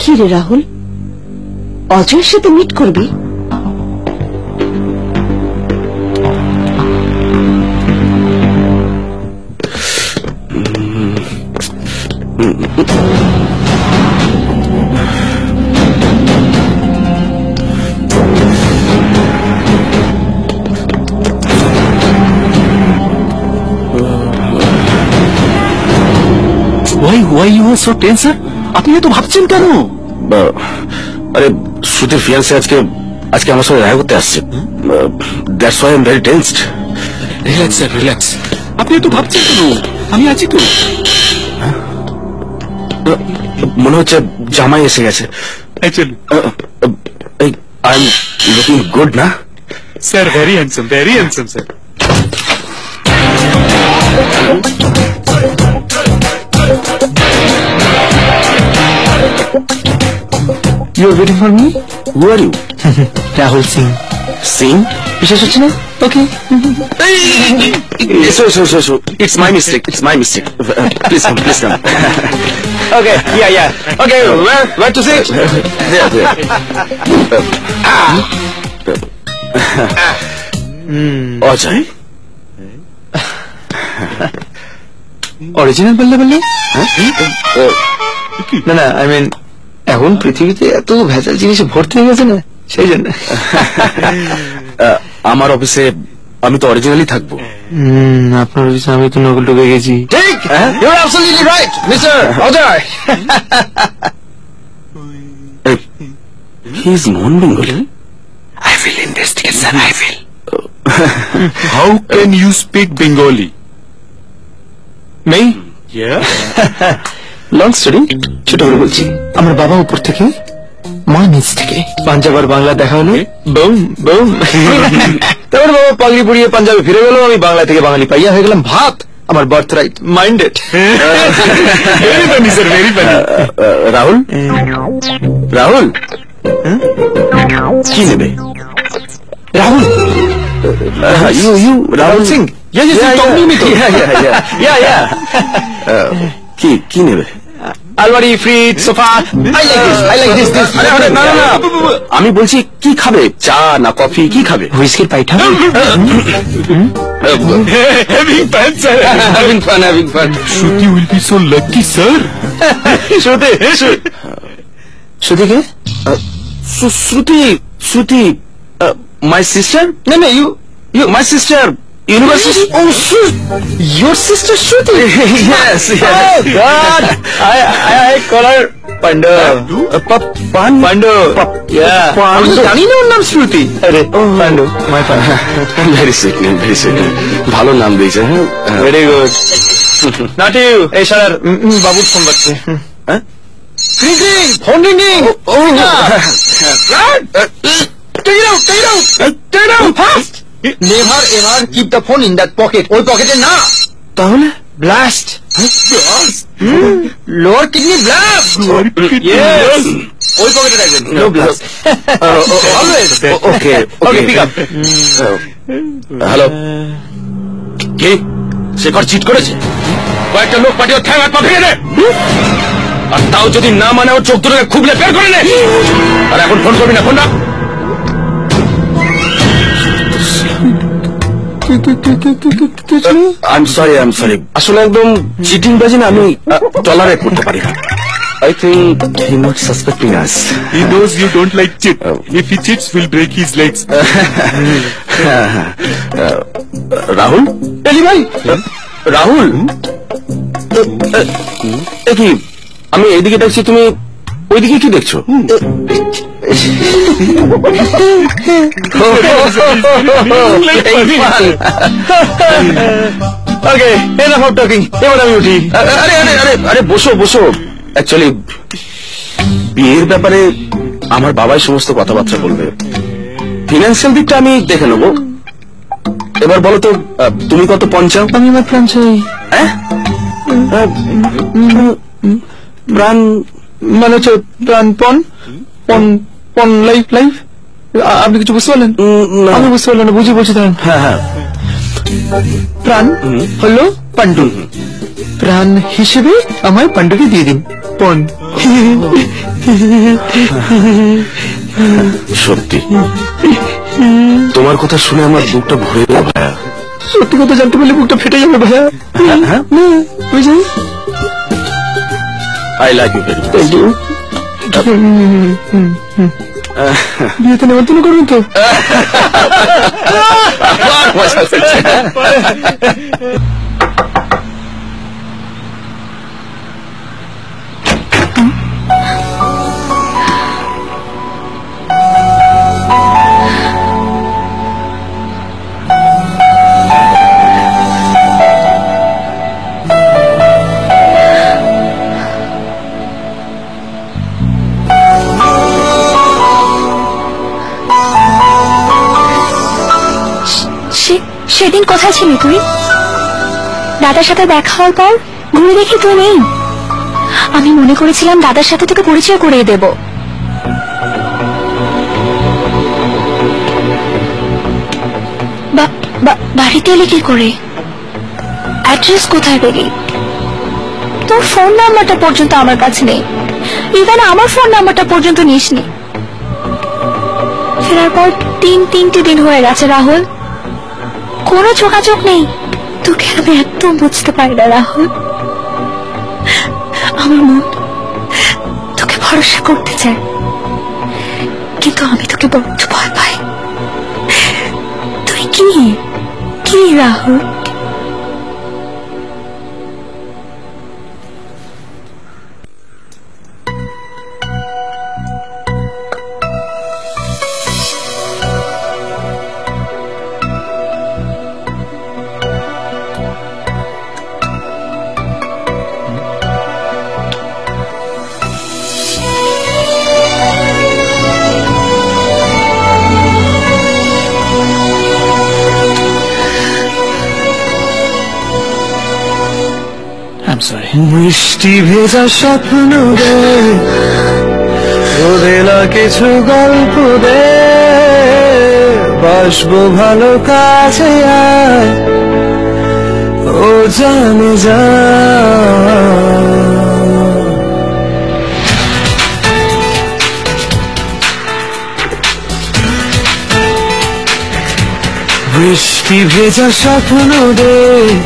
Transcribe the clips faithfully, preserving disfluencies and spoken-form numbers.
কি রে রাহুল, অজয়ের সাথে মিট করবি? Why, why you are so tense, sir? আপনি এত ভাবছেন কেন? আরে শ্রুতির ফিয়ান্সে আজকে আজকে আমার সাথে দেখা করতে আসছে। That's why I am very tensed. Relax sir, relax. আপনি এত ভাবছেন কেন? আমি আছি তো। মনে হচ্ছে জামাই এসে গেছে। আই এম লুকিং গুড না? Sir very handsome, very handsome sir. You are waiting for me? Who are you? Rahul Singh. Singh? বিশ্বাস হচ্ছে না? Okay. So, so, so, so. It's my mistake. It's my mistake. Uh, please come, please come. Okay, yeah, yeah. Okay, where, where to sit? There, there. Ajay? Original বললে বললে? না না, I mean, এখন পৃথিবীতে এত ভেজাল জিনিসে ভর্তি হয়ে গেছে না, সেই জন্য। আমার অফিসে আমি তো অরিজিনালি থাকবো। আপনার অফিসে আমি তো নকল ঢুকে গেছি। ঠিক, you are absolutely right mister Ajay. He is non Bengali. I will investigate, sir. I will. How can you speak Bengali? Me? Yeah. Long story, ছোট করে বলছি। আমার বাবা উপর থেকে, মা নিচ থেকে। পাঞ্জাব আর বাংলা দেখা হলো, বুম বুম। তারপর বাবা পাগড়ি পরিয়ে পাঞ্জাবে ফিরে গেল, আমি বাংলা থেকে বাঙালি পাইয়া হয়ে গেলাম ভাত। আমার birth right, minded. Very funny, sir. Very funny. Rahul, Rahul, কি নেবে? Rahul, you you Rahul Singh? Yeah, yes, you told me to. Yeah, yeah, yeah, yeah, yeah. কি কি নেবে? আলমারি, fridge, sofa. I like this, I like this, this. আরে আরে না না না, আমি বলছি কি খাবে? চা না কফি, কি খাবে? হুইস্কির পাইঠা। Having fun, sir. Having fun, having fun. Shruti will be so lucky, sir. Shruti, Shruti কে? Shruti, Shruti, my sister? না না, you you my sister, university. Oh, your sister Shruti? Yes, yes. Oh God, I I I call her Pandu. Pandu. Pandu. Yeah. আমি তো জানি না ওর নাম শ্রুতি। আরে Pandu, my Pandu. Very sweet name, very sweet name. ভালো নাম দিয়েছে। Very good. Not you. এই শালার বাবুর ফোন বাজছে। হ্যাঁ? Ring ring, phone ring. Oh, Take it out, take it out, take it out fast. Never ever keep the phone in that pocket. ওই পকেটে না। তাহলে blast, lower kidney blast. Yes, ওই পকেটে রাখবেন। No blast. Always. Okay okay, pick up. Hello, কি Shekhar cheat করেছে? কয়েকটা লোক পাঠিয়ে ঠ্যাং হাত পা ভেঙে দে, আর তাও যদি না মানে ওর চোখ দুটোকে খুবলে বের করে নে। আর এখন ফোন করবি না, ফোন রাখ। I am sorry, I am sorry. আসলে একদম চিটিং বাজি না, আমি টলারেট করতে পারি না। I think he not suspecting us. He knows you don't like cheat. If he cheats, we'll break his legs. Rahul, এলি ভাই, রাহুল, কি আমি এইদিকে দেখছি, তুমি ওইদিকে কি দেখছো? ওকে, এনাফ অফ টকিং, এবার আমি উঠি। আরে আরে আরে আরে বসো বসো। অ্যাকচুয়ালি বিয়ের ব্যাপারে আমার বাবাই সমস্ত কথাবার্তা বলবে, ফিনান্সিয়াল দিকটা আমি দেখে নেবো। এবার বলো তো, তুমি কত পঞ্চাও? আমি আমার প্রাণ চাই। হ্যাঁ, প্রাণ মানে হচ্ছে প্রাণপণ, পণ পণ, লাইফ লাইফ। আপনি কিছু বুঝতে পারলেন? আমি বুঝতে পারলাম না, বুঝি বলছি। ধরেন, হ্যাঁ হ্যাঁ, প্রাণ হলো পান্ডু, প্রাণ হিসেবে আমায় পাণ্ডুকে দিয়ে দিন পণ। সত্যি তোমার কথা শুনে আমার বুকটা ভরে গেল ভাইয়া। সত্যি কথা জানতে পারলে বুকটা ফেটে যাবে ভাইয়া। হ্যাঁ বুঝলি? I like you very thank you. বিয়েতে নেমন্তন্ন করবেন তো? মজা করছে। সেদিন কোথায় ছিলি তুই? দাদার সাথে দেখা হওয়ার পর ঘুরে দেখি তুই নেই। আমি মনে করেছিলাম দাদার সাথে তোকে পরিচয় করিয়ে দেব। বাড়িতে এলি কি করে? অ্যাড্রেস কোথায় পেলি? তোর ফোন নাম্বারটা পর্যন্ত আমার কাছে নেই। ইভেন আমার ফোন নাম্বারটা পর্যন্ত নিসনি। ফেরার পর তিন তিনটি দিন হয়ে গেছে রাহুল, কোনো যোগাযোগ নেই। তোকে আমি একদম বুঝতে পারি না রাহুল। আমার মন তোকে ভরসা করতে চায়, কিন্তু আমি তোকে বড্ড ভয় পাই। তুই কি কি রাহুল? মিষ্টি ভেজা স্বপ্ন দে, রোদেলা কিছু গল্প দে, বাসবো ভালো কাছে আয়, ও জানে যা। বৃষ্টি ভেজা স্বপ্ন দে,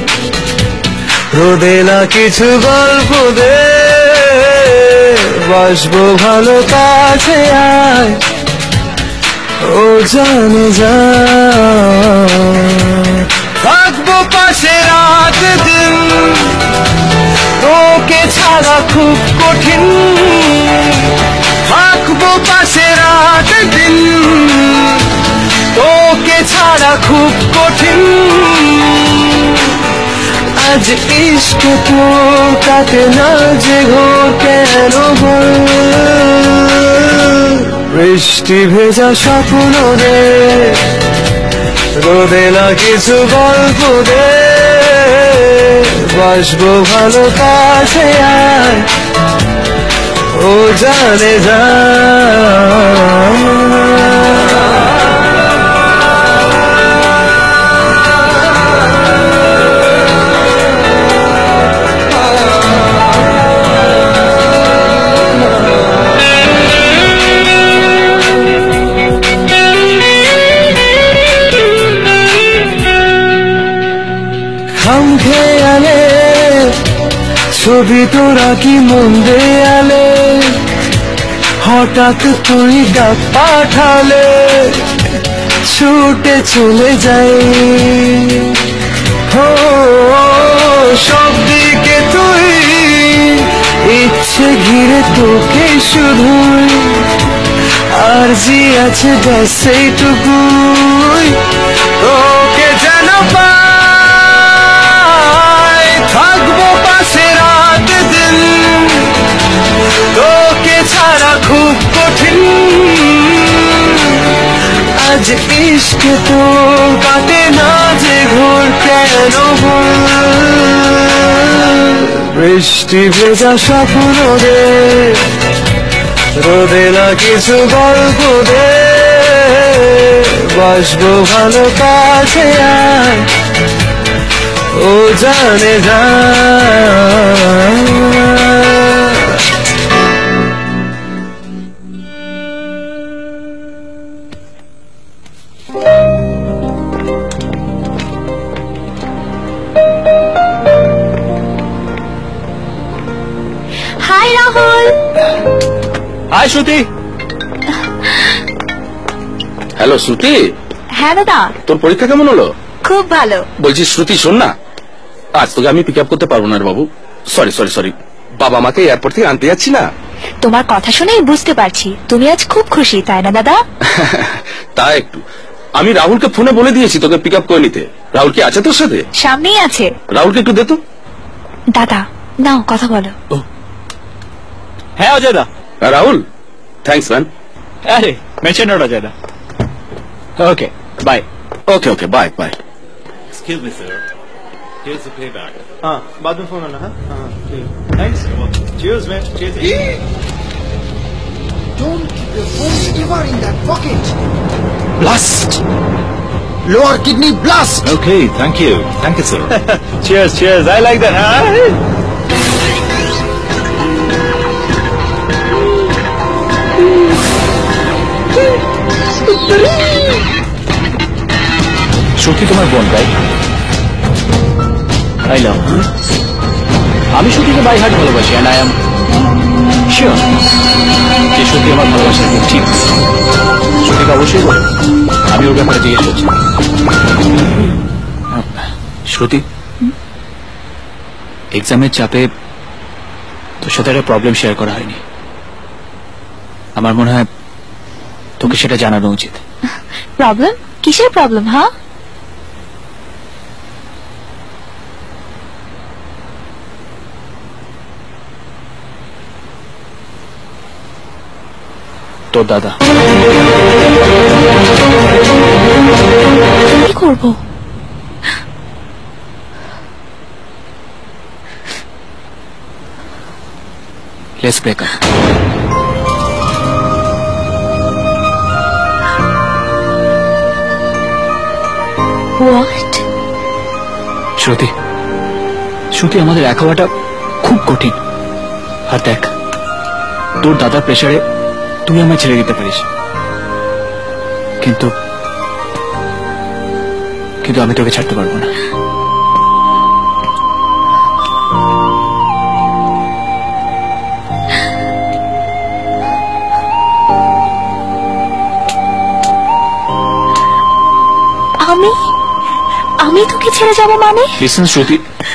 রোদেলা কিছু গল্প দে, বাসবো ভালো কাছে আয়, ও জানে যা। থাকবো পাশে রাত দিন, তোকে ছাড়া খুব কঠিন। থাকবো পাশে রাত দিন, তোকে ছাড়া খুব কঠিন। আজ ইশক তো কাটে না যে ঘোর কেন বল। বৃষ্টি ভেজা স্বপ্ন দে, রোদেলা কিছু গল্প দে, বাসবো ভালো কাছে আয়, ও জানে যা। ছবি তোরা কি মন দেয়ালে, হঠাৎ তুই ডাক পাঠালে, ছুটে চলে যাই। হো সব দিকে তুই, ইচ্ছে ঘিরে তোকে শুধুই, আর জি আছে ব্যাস এইটুকুই, তোকে যেন পাই। থাকবো পাশে রাত দিন, তোকে ছাড়া খুব কঠিন। আজ ইশক তো কাটে না যে ঘোর কেন বল। বৃষ্টি ভেজা স্বপ্ন দে, রোদেলা কিছু গল্প দে, বাসবো ভালো কাছে আয়, ও ও জানে যা hi Rahul. Hi Shruti. Hello Shruti. হ্যাঁ দাদা। তোর পরীক্ষা কেমন হলো? খুব ভালো। বলছি শ্রুতি শোন না, আজ তোকে আমি পিক আপ করতে পারবো না রে বাবু। সরি সরি সরি বাবা মাকে এয়ারপোর্ট থেকে আনতে যাচ্ছি না। তোমার কথা শুনেই বুঝতে পারছি তুমি আজ খুব খুশি, তাই না দাদা? তা একটু, আমি রাহুলকে ফোনে বলে দিয়েছি তোকে পিক আপ করে নিতে। রাহুল কি আছে তোর সাথে? সামনেই আছে। রাহুলকে একটু দে তো। দাদা নাও কথা বলো। হ্যাঁ অজয় দা। Rahul thanks man. আরে মেনশন নোট অজয় দা। Okay bye. Okay okay bye bye. Excuse me, sir. Here's the payback. हाँ बाद में फोन आना। हाँ हाँ thanks. Cheers man. Cheers. Don't keep your phone ever in that pocket. Blast. Lower kidney blast. Okay, thank you. Thank you, sir. Cheers, cheers. I like that. Huh? Shruti তোমার বোন তাই? I know. আমি শ্রুতিকে by heart ভালোবাসি and I am sure যে শ্রুতি আমার ভালোবাসার কেউ ঠিক। শ্রুতিকে অবশ্যই বলে আমি ওর ব্যাপারে জিজ্ঞেস করছি। শ্রুতি এক্সামের চাপে তোর সাথে একটা প্রবলেম শেয়ার করা হয়নি। আমার মনে হয় তোকে সেটা জানানো উচিত। প্রবলেম? কিসের প্রবলেম? হ্যাঁ তোর দাদা। কি করবো? Let's break up. What? শ্রুতি শ্রুতি আমাদের এক হওয়াটা খুব কঠিন। আর দেখ তোর দাদার প্রেসারে তুই আমায় ছেড়ে দিতে পারিস, কিন্তু কিন্তু আমি তোকে ছাড়তে পারবো না। আমি আমি তোকে ছেড়ে যাবো মানে? লিসেন শ্রুতি।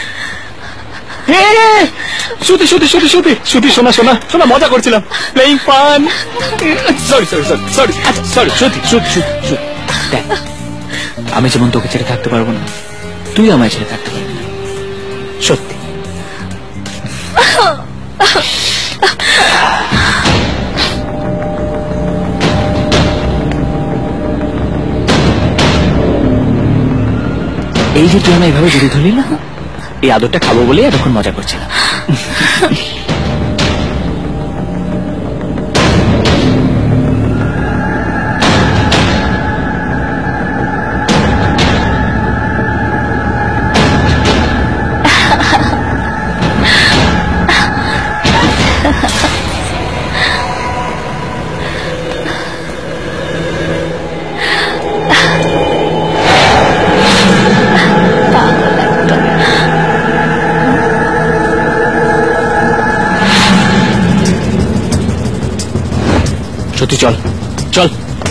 শ্রুতি শ্রুতি শ্রুতি শ্রুতি শ্রুতি শোনা শোনা শোনা মজা করছিলাম, playing fun. Sorry sorry sorry sorry sorry Shruti Shruti Shruti Shruti দেখ, আমি যেমন তোকে ছেড়ে থাকতে পারবো না, তুই আমায় ছেড়ে থাকতে পারবি না। সত্যি। এই যে তুই আমায় এভাবে জড়িয়ে ধরলি না, এই আদরটা খাবো বলে এতক্ষণ মজা করছিলাম। সত্যি চল চল।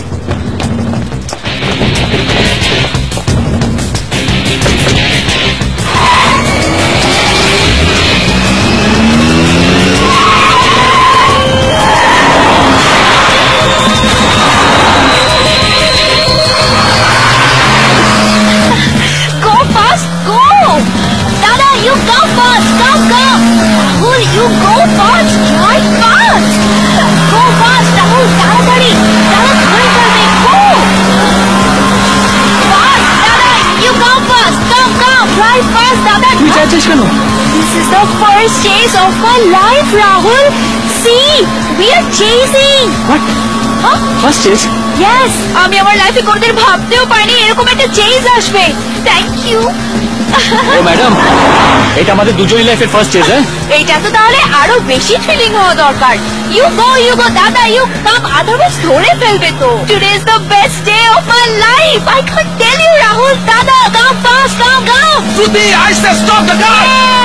Go fast, go! Dada, you go fast, go, go! Rahul, you go fast, drive fast! Go fast, Rahul, তাড়াতাড়ি! Dada, ধরে ফেলবে, go! Fast, Dada, you go fast, go, go! Drive fast, Dada! তুই চাইছিস কেন? This is the first chase of my life, Rahul! See, we are chasing! What? Huh? First chase? Yes, আমি আমার লাইফে কোনোদিন ভাবতেও পারিনি এরকম একটা চেঞ্জ আসবে। Thank you. ও ম্যাডাম, এটা আমাদের দুজনই লাইফের ফার্স্ট স্টেজ। হ্যাঁ, এইটা তো তাহলে আরো বেশি থ্রিলিং হওয়া দরকার। ইউ গো ইউ গো দাদা, ইউ কাম, আদারওয়াইজ ধরে ফেলবে তো। Today is the best day of my life, I can tell you. Rahul দাদা, come fast, come come. Shruti, I say stop the car.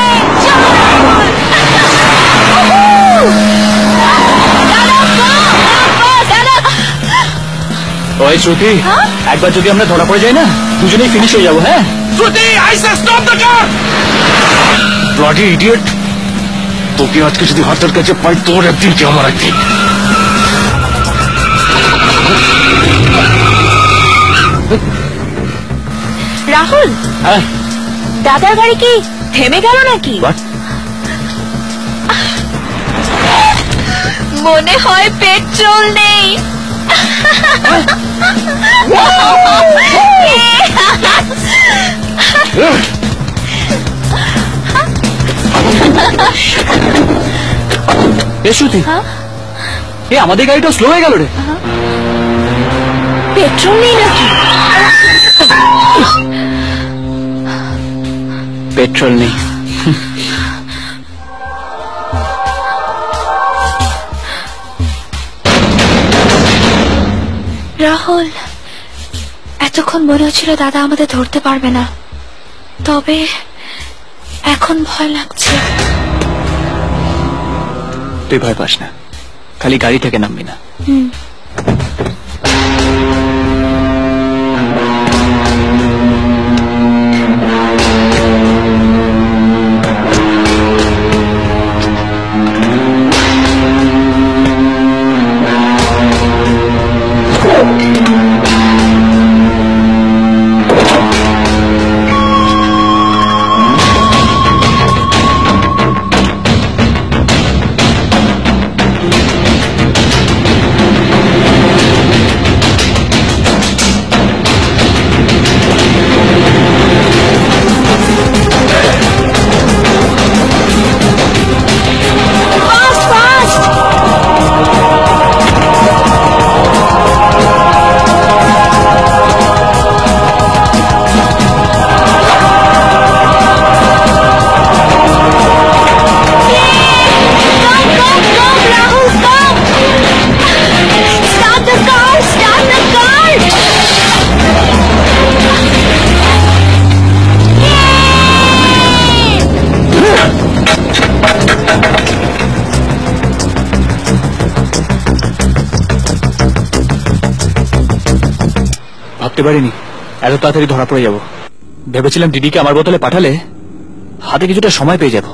ওই শ্রুতি, একবার যদি আমরা ধরা পড়ে যাই না, দুজনেই ফিনিশ হয়ে যাবো। হ্যাঁ Shruti, I say stop the car. Bloody idiot, তোকে আজকে যদি হাতের কাছে পাই, তোর একদিন কি আমার একদিন। রাহুল, হ্যাঁ, দাদার গাড়ি কি থেমে গেল নাকি? মনে হয় পেট্রোল নেই। শ্রুতি, এ আমাদের গাড়িটা স্লো হয়ে গেল রে। পেট্রোল নেই নাকি? পেট্রোল নেই। রাহুল, এতক্ষণ মনে হচ্ছিল দাদা আমাদের ধরতে পারবে না, তবে এখন ভয় লাগছে। তুই ভয় পাস না, খালি গাড়ি থেকে নামবি না। ভাবতে পারিনি এত তাড়াতাড়ি ধরা পড়ে যাব। ভেবেছিলাম দিদিকে আমার বোতলে পাঠালে হাতে কিছুটা সময় পেয়ে যাব।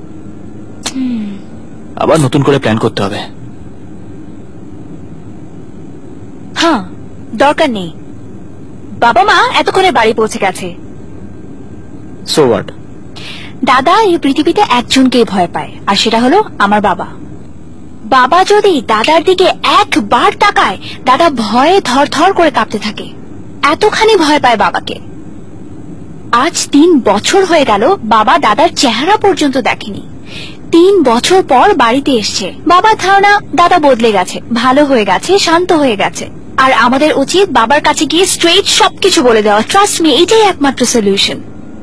আবার নতুন করে প্ল্যান করতে হবে। হ্যাঁ, দরকার নেই। বাবা মা এতক্ষণে বাড়ি পৌঁছে গেছে। So what? দাদা এই পৃথিবীতে একজনকেই ভয় পায়, আর সেটা হলো আমার বাবা। বাবা যদি দাদার দিকে একবার তাকায়, দাদা ভয়ে থর থর করে কাঁপতে থাকে। এতখানি ভয় পায় বাবাকে। আজ তিন বছর হয়ে গেল বাবা দাদার চেহারা পর্যন্ত দেখেনি। তিন বছর পর বাড়িতে এসছে। বাবার ধারণা দাদা বদলে গেছে, ভালো হয়ে গেছে, শান্ত হয়ে গেছে। আর আমাদের উচিত বাবার কাছে গিয়ে স্ট্রেট সবকিছু বলে দেওয়া। ট্রাস্ট মি, এটাই একমাত্র সলিউশন।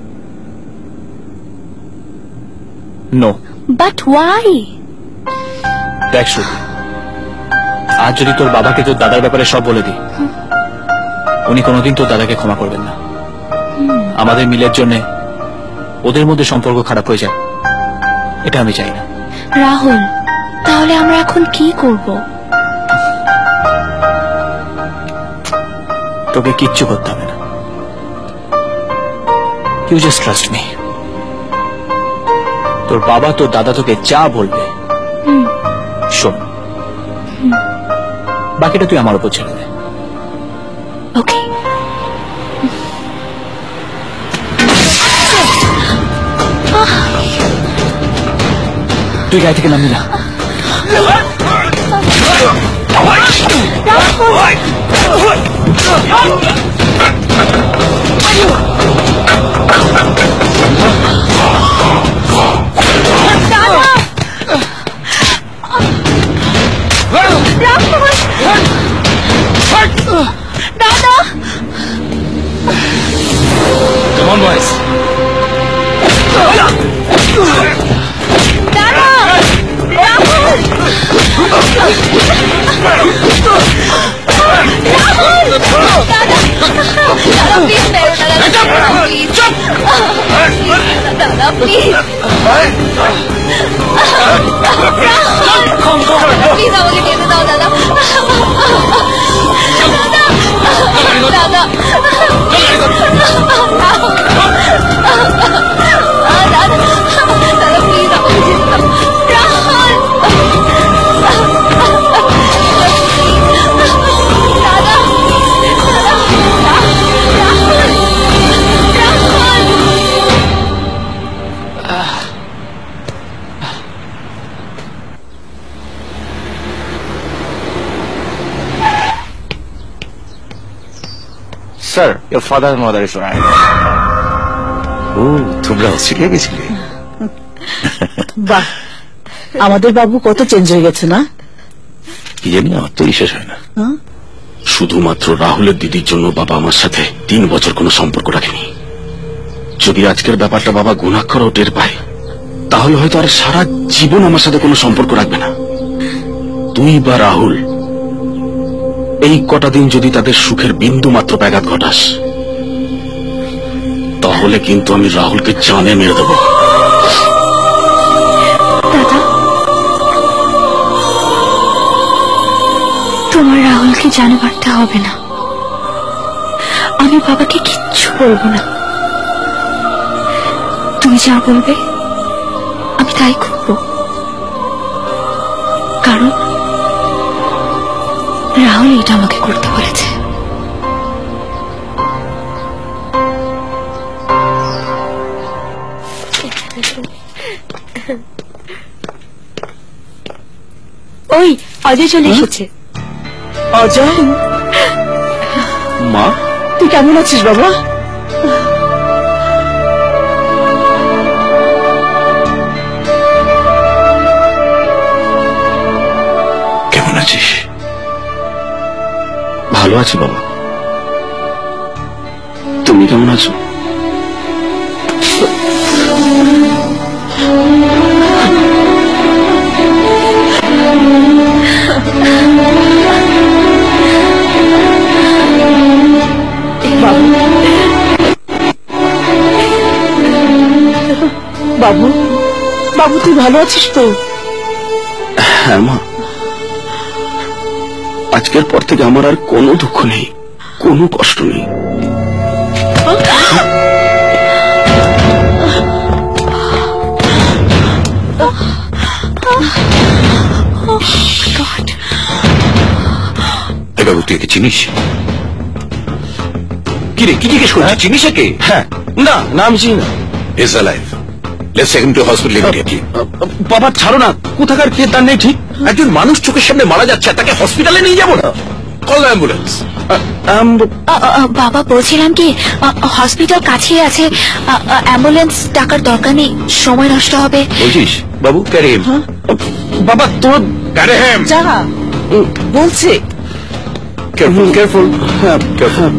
নো। But why? দেখ শুধু, আজ যদি তোর বাবাকে তোর দাদার ব্যাপারে সব বলে দিই, উনি কোনোদিন তোর দাদাকে ক্ষমা করবেন না। আমাদের মিলের জন্য ওদের মধ্যে সম্পর্ক খারাপ হয়ে যায়, এটা আমি চাই না। রাহুল, তাহলে আমরা এখন কি করব? তোকে কিচ্ছু করতে হবে না। You just trust me. তোর বাবা তোর দাদা তোকে যা বলবে শোন, বাকিটা তুই আমার উপর ছেড়ে দে। ওকে। তুই গাড়ি থেকে নামবি না। Come on, boys. দাদা রাহুল রাহুল দাদা দাদা প্লিজ মেরো না দাদা প্লিজ দাদা প্লিজ প্লিজ আমাকে যেতে দাও দাদা দাদা দাদা দাদা প্লিজ আমাকে যেতে দাও রাহুল দাদা Rahul Sir, your father and mother is right. ও তোমরা অস্ট্রেলিয়া গেছিলে? বাহ, আমাদের বাবু কত চেঞ্জ হয়ে গেছে না? কি জানি, আমার তো বিশ্বাস হয় না। শুধুমাত্র রাহুলের দিদির জন্য বাবা আমার সাথে তিন বছর কোনো সম্পর্ক রাখেনি। যদি আজকের ব্যাপারটা বাবা গুণাক্ষরও টের পায়, তাহলে হয়তো আর সারা জীবন আমার সাথে কোনো সম্পর্ক রাখবে না। তুই বা রাহুল এই কটা দিন যদি তাদের সুখের বিন্দু মাত্র ব্যাঘাত ঘটাস, তাহলে কিন্তু আমি রাহুলকে জানে মেরে দেব। দাদা, তোমার রাহুলকে জানে মারতে হবে না। আমি বাবাকে কিচ্ছু বলবো না। তুমি যা বলবে আমি তাই করবো, কারণ রাহুল এটা আমাকে করতে বলেছে। ওই অজয় চলে এসেছে। অজয়, মা, তুই কেমন আছিস বাবা? কেমন আছিস? ভালো আছি বাবা, তুমি কেমন আছো? বাবু, বাবু তুই ভালো আছিস তো? হ্যাঁ মা, আজকের পর থেকে আমার আর কোনো দুঃখ নেই, কোনো কষ্ট নেই। বাবু তুই একে চিনিস? কি রে, কি জিজ্ঞেস করছিস? চিনিস একে? হ্যাঁ, না না আমি চিনি না। Is alive. Let's take him to hospital immediately. বাবা ছাড়ো না, কোথাকার কে তার নেই ঠিক। একজন মানুষ চোখের সামনে মারা যাচ্ছে, তাকে হসপিটালে নিয়ে যাবো না? Call the ambulance. বাবা বলছিলাম কি, হসপিটাল কাছে আছে, অ্যাম্বুলেন্স ডাকার দরকার নেই, সময় নষ্ট হবে। বলছিস বাবু? Carry him. বাবা তোর ক্যারি হিম। যা বলছে। কেয়ারফুল কেয়ারফুল হ্যাঁ কেয়ারফুল।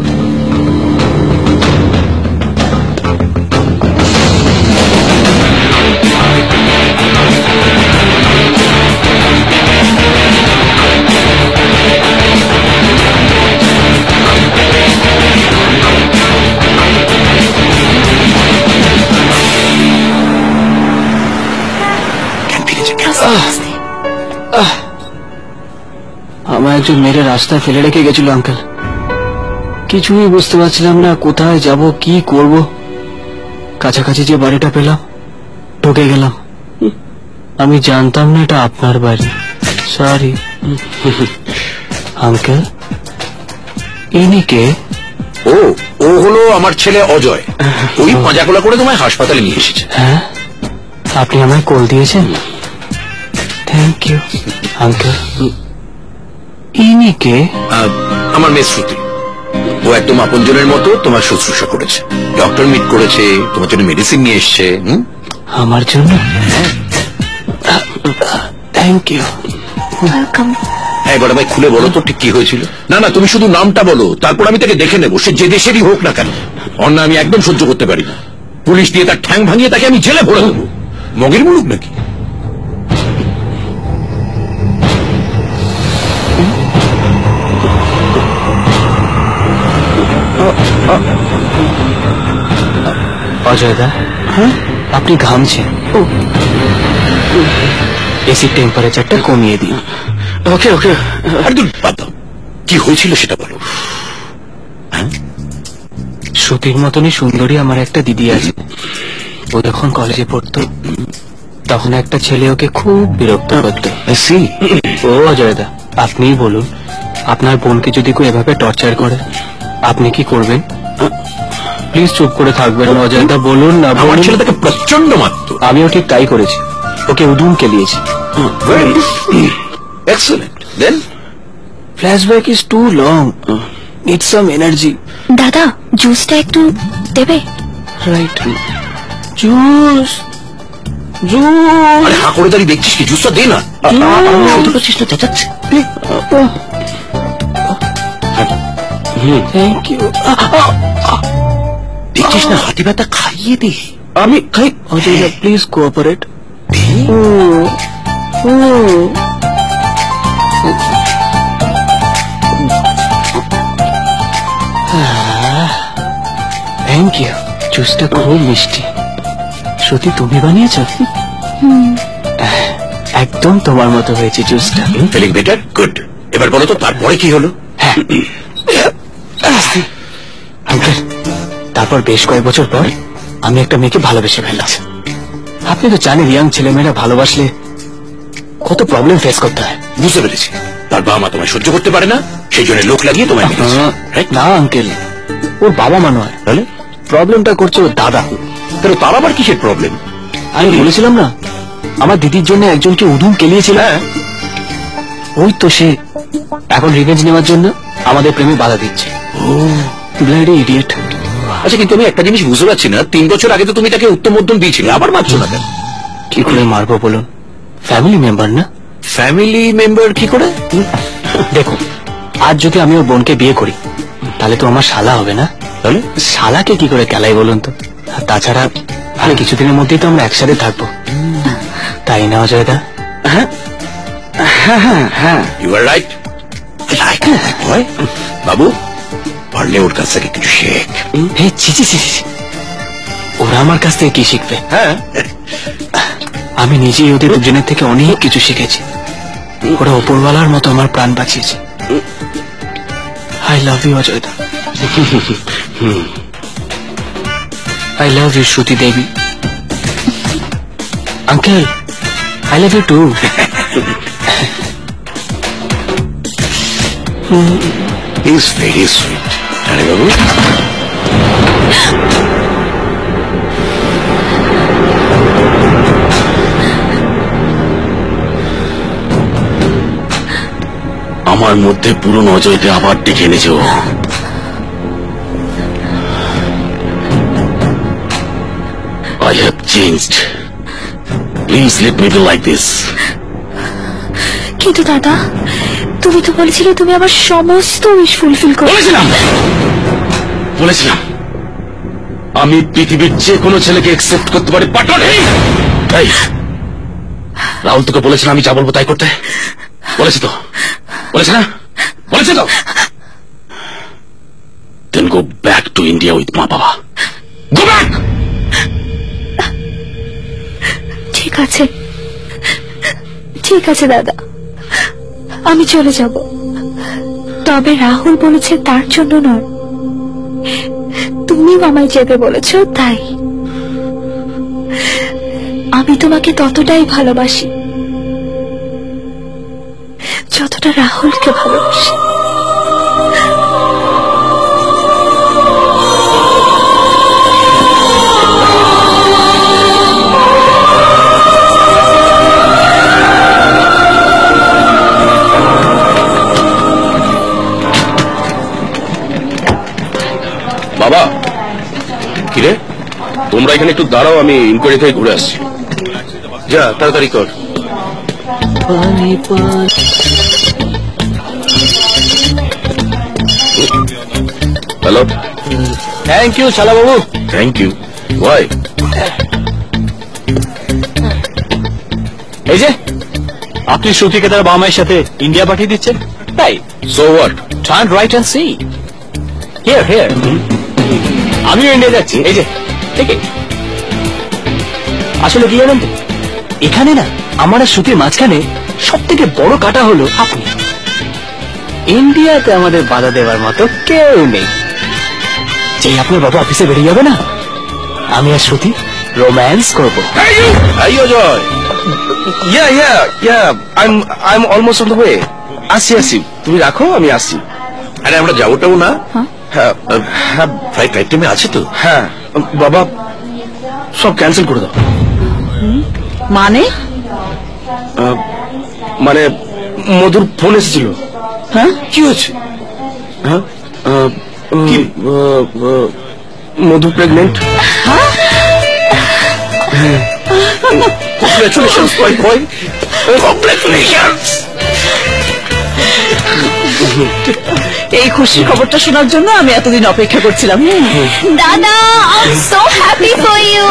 আমার একজন মেয়ের রাস্তায় ফেলে রেখে গেছিল আঙ্কেল। কিছুই বুঝতে পারছিলাম না কোথায় যাব, কি করব। কাছাকাছি যে বাড়িটা পেলাম, ঢুকে গেলাম। আমি জানতাম না এটা আপনার বাড়ি। Sorry uncle. ইনি কে? ও ও হলো আমার ছেলে অজয়। ওই মজাগুলো করে তোমায় হাসপাতালে নিয়ে এসেছে। হ্যাঁ, আপনি আমায় কল দিয়েছেন? Thank you uncle. ইনি কে? আমার মেয়ে শ্রুতি। ও একদম আপনজনের মতো তোমার শুশ্রূষা করেছে, ডক্টর মিট করেছে, তোমার জন্য মেডিসিন নিয়ে এসছে। আমার জন্য? Thank you. ওয়েলকাম। হ্যাঁ বড় ভাই খুলে বলো তো ঠিক কি হয়েছিল। না না তুমি শুধু নামটা বলো, তারপর আমি তাকে দেখে নেবো, সে যে দেশেরই হোক না কেন। অন্যায় আমি একদম সহ্য করতে পারি না। পুলিশ দিয়ে তার ঠ্যাং ভাঙিয়ে তাকে আমি জেলে ভরে দেবো। মগের মুলুক নাকি? অজয়দা, হ্যাঁ আপনি ঘামছেন, এসির টেম্পারেচারটা কমিয়ে দিন। ওকে ওকে। একদম বাদ দাও, কি হয়েছিল সেটা বলো। শ্রুতির মতনই সুন্দরী আমার একটা দিদি আছে। ও যখন কলেজে পড়তো তখন একটা ছেলে ওকে খুব বিরক্ত করত। ও অজয়দা, আপনিই বলুন, আপনার বোনকে যদি কেউ এভাবে টর্চার করে আপনি কি করবেন? প্লিজ চুপ করে থাকবেন না অজয়দা, বলুন না। আমার ছেলে তাকে প্রচন্ড মারতো। আমিও ঠিক তাই করেছি, ওকে উদুম কেলিয়েছি। Excellent. Then flashback is too long, need some energy. দাদা জুসটা একটু দেবে? Right, juice juice. আরে হা করে দাঁড়িয়ে দেখছিস কি? জুসটা দে না। শুনতে পাচ্ছিস না চেঁচাচ্ছে? Thank you. দেখছিস না হাতি ব্যথা, খাইয়ে দে। আমি খাই। অজয়দা প্লিজ কোঅপারেট। থ্যাংক ইউ, জুসটা খুব মিষ্টি। শ্রুতি তুমি বানিয়েছ? একদম তোমার মতো হয়েছে জুসটা। Feeling better? গুড। এবার বলো তো তারপরে কি হলো? আঙ্কেল, তারপর বেশ কয়েক বছর পর আমি একটা মেয়েকে ভালোবেসে ফেললাম। আপনি তো জানেন ইয়াং ছেলেমেয়েরা ভালোবাসলে কত প্রবলেম ফেস করতে হয়। বুঝতে পেরেছি, তার বাবা মা তোমায় সহ্য করতে পারে না, সেই জন্য লোক লাগিয়ে তোমায় মেরেছে। না আঙ্কেল, ওর বাবা মা নয়, তাহলে প্রবলেমটা করছে ওর দাদা। তাহলে তার আবার কিসের প্রবলেম? আমি বলেছিলাম না আমার দিদির জন্য একজনকে উদুম কেলিয়েছিল। ওই তো সে এখন রিভেঞ্জ নেওয়ার জন্য আমাদের প্রেমে বাধা দিচ্ছে। ও ব্লাডি ইডিয়েট। আচ্ছা, কিন্তু আমি একটা জিনিস বুঝতে পারছি না, তিন বছর আগে তো তুমি তাকে উত্তম মধ্যম দিয়েছিলে, আবার মারছো না কেন? কি করে মারবো বলুন? ফ্যামিলি মেম্বার না। ফ্যামিলি মেম্বার কি করে? দেখুন, আজ যদি আমি ওর বোনকে বিয়ে করি তাহলে তো আমার শালা হবে না। তাহলে শালাকে কি করে কেলাই বলুন তো? আর তাছাড়া আর কিছুদিনের মধ্যেই তো আমরা একসাথে থাকবো, তাই না অজয়দা? হ্যাঁ হ্যাঁ হ্যাঁ, ইউ আর রাইট। লাইক বাবু, পারলে ওর কাছ থেকে কিছু শেখ। ওরা আমার কাছ থেকে কি শিখবে? হ্যাঁ, আমি নিজেই ওদের দুজনের থেকে অনেক কিছু শিখেছি। ওরা ওপরওয়ালার মতো আমার প্রাণ বাঁচিয়েছে। আই লাভ ইউ অজয়দা। I love you Shruti Devi. Uncle, I love you too. Is very sweet. আরে বাবু, আমার মধ্যে পুরনো অজয়কে আবার ডেকে এনেছো। I have changed. Please let me be like this. কিন্তু দাদা, তুমি তো বলেছিলে তুমি আমার সমস্ত উইশ ফুলফিল করবে। বলেছিলাম বলেছিলাম আমি পৃথিবীর যে কোনো ছেলেকে একসেপ্ট করতে পারি, বাট নট হিম। এই রাহুল তোকে বলেছিলাম আমি যা বলবো তাই করতে? বলেছি তো, বলেছি না? বলেছি তো? Then go back to India with মা বাবা। Go back! ঠিক আছে, ঠিক আছে দাদা, আমি চলে যাব। তবে রাহুল বলেছে তার জন্য নয়, তুমি আমায় যেতে বলেছ তাই। আমি তোমাকে ততটাই ভালোবাসি যতটা রাহুলকে ভালোবাসি। বাবা, কিরে তোমরা এখানে একটু দাঁড়াও, আমি ইনকোয়ারি থেকে ঘুরে আসছি। যা তাড়াতাড়ি কর। হ্যালো, থ্যাংক ইউ শালা বাবু। Thank you. ওয়াই? এই যে আপনি শ্রুতিকে তার বাবা মায়ের সাথে ইন্ডিয়া পাঠিয়ে দিচ্ছেন, তাই? So what? Turn right and see. Here here. আমিও ইন্ডিয়া যাচ্ছি, এই যে টিকিট। আসলে কি জানেন তো, এখানে না আমার আর শ্রুতির মাঝখানে সব থেকে বড় কাটা হলো আপনি। ইন্ডিয়াতে আমাদের বাধা দেওয়ার মতো কেউ নেই। যেই আপনার বাবা অফিসে বেরিয়ে যাবে না, আমি আর শ্রুতি রোম্যান্স করবো। এই Ajay, yeah yeah yeah I am I am almost on the way. আসি আসি, তুমি রাখো, আমি আসি। আরে আমরা যাবোটাও না। হ্যাঁ হ্যাঁ, ফ্লাইট টাইম টাইমে আছে তো? হ্যাঁ বাবা, সব ক্যান্সেল করে দাও। মানে মানে মধুর ফোন এসেছিল। হ্যাঁ, কি হয়েছে? হ্যাঁ, কি? Madhu pregnant. Congratulations, boy, boy. Congratulations. এই খুশির খবরটা শোনার জন্য আমি এতদিন অপেক্ষা করছিলাম। দাদা, I'm so happy for you.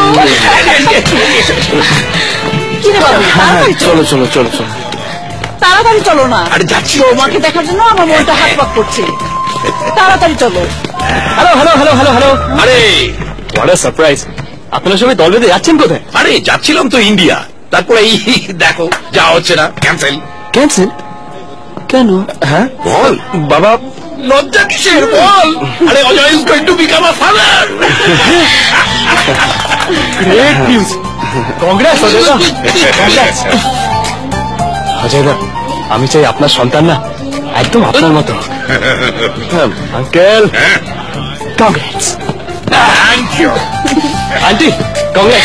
কি রে বাবু, তাড়াতাড়ি চলো চলো চলো চলো। তাড়াতাড়ি চলো না। আরে যাচ্ছি। বৌমাকে দেখার জন্য আমার মনটা হাত পাক করছে। তাড়াতাড়ি চলো। Hello hello hello hello hello. আরে হোয়াট আ সারপ্রাইজ! আপনারা সবাই দল বেঁধে যাচ্ছেন কোথায়? আরে যাচ্ছিলাম তো ইন্ডিয়া, তারপরে এই দেখো যাওয়া হচ্ছে না, ক্যান্সেল। ক্যান্সেল কেন? হ্যাঁ বল বাবা, লজ্জা কিসের বল? আরে Ajay is going to become a father. Great news, congrats Ajay da, congrats. Ajay da, আমি চাই আপনার সন্তান না একদম আপনার মতো। Uncle congrats. Thank you. Aunty congrats.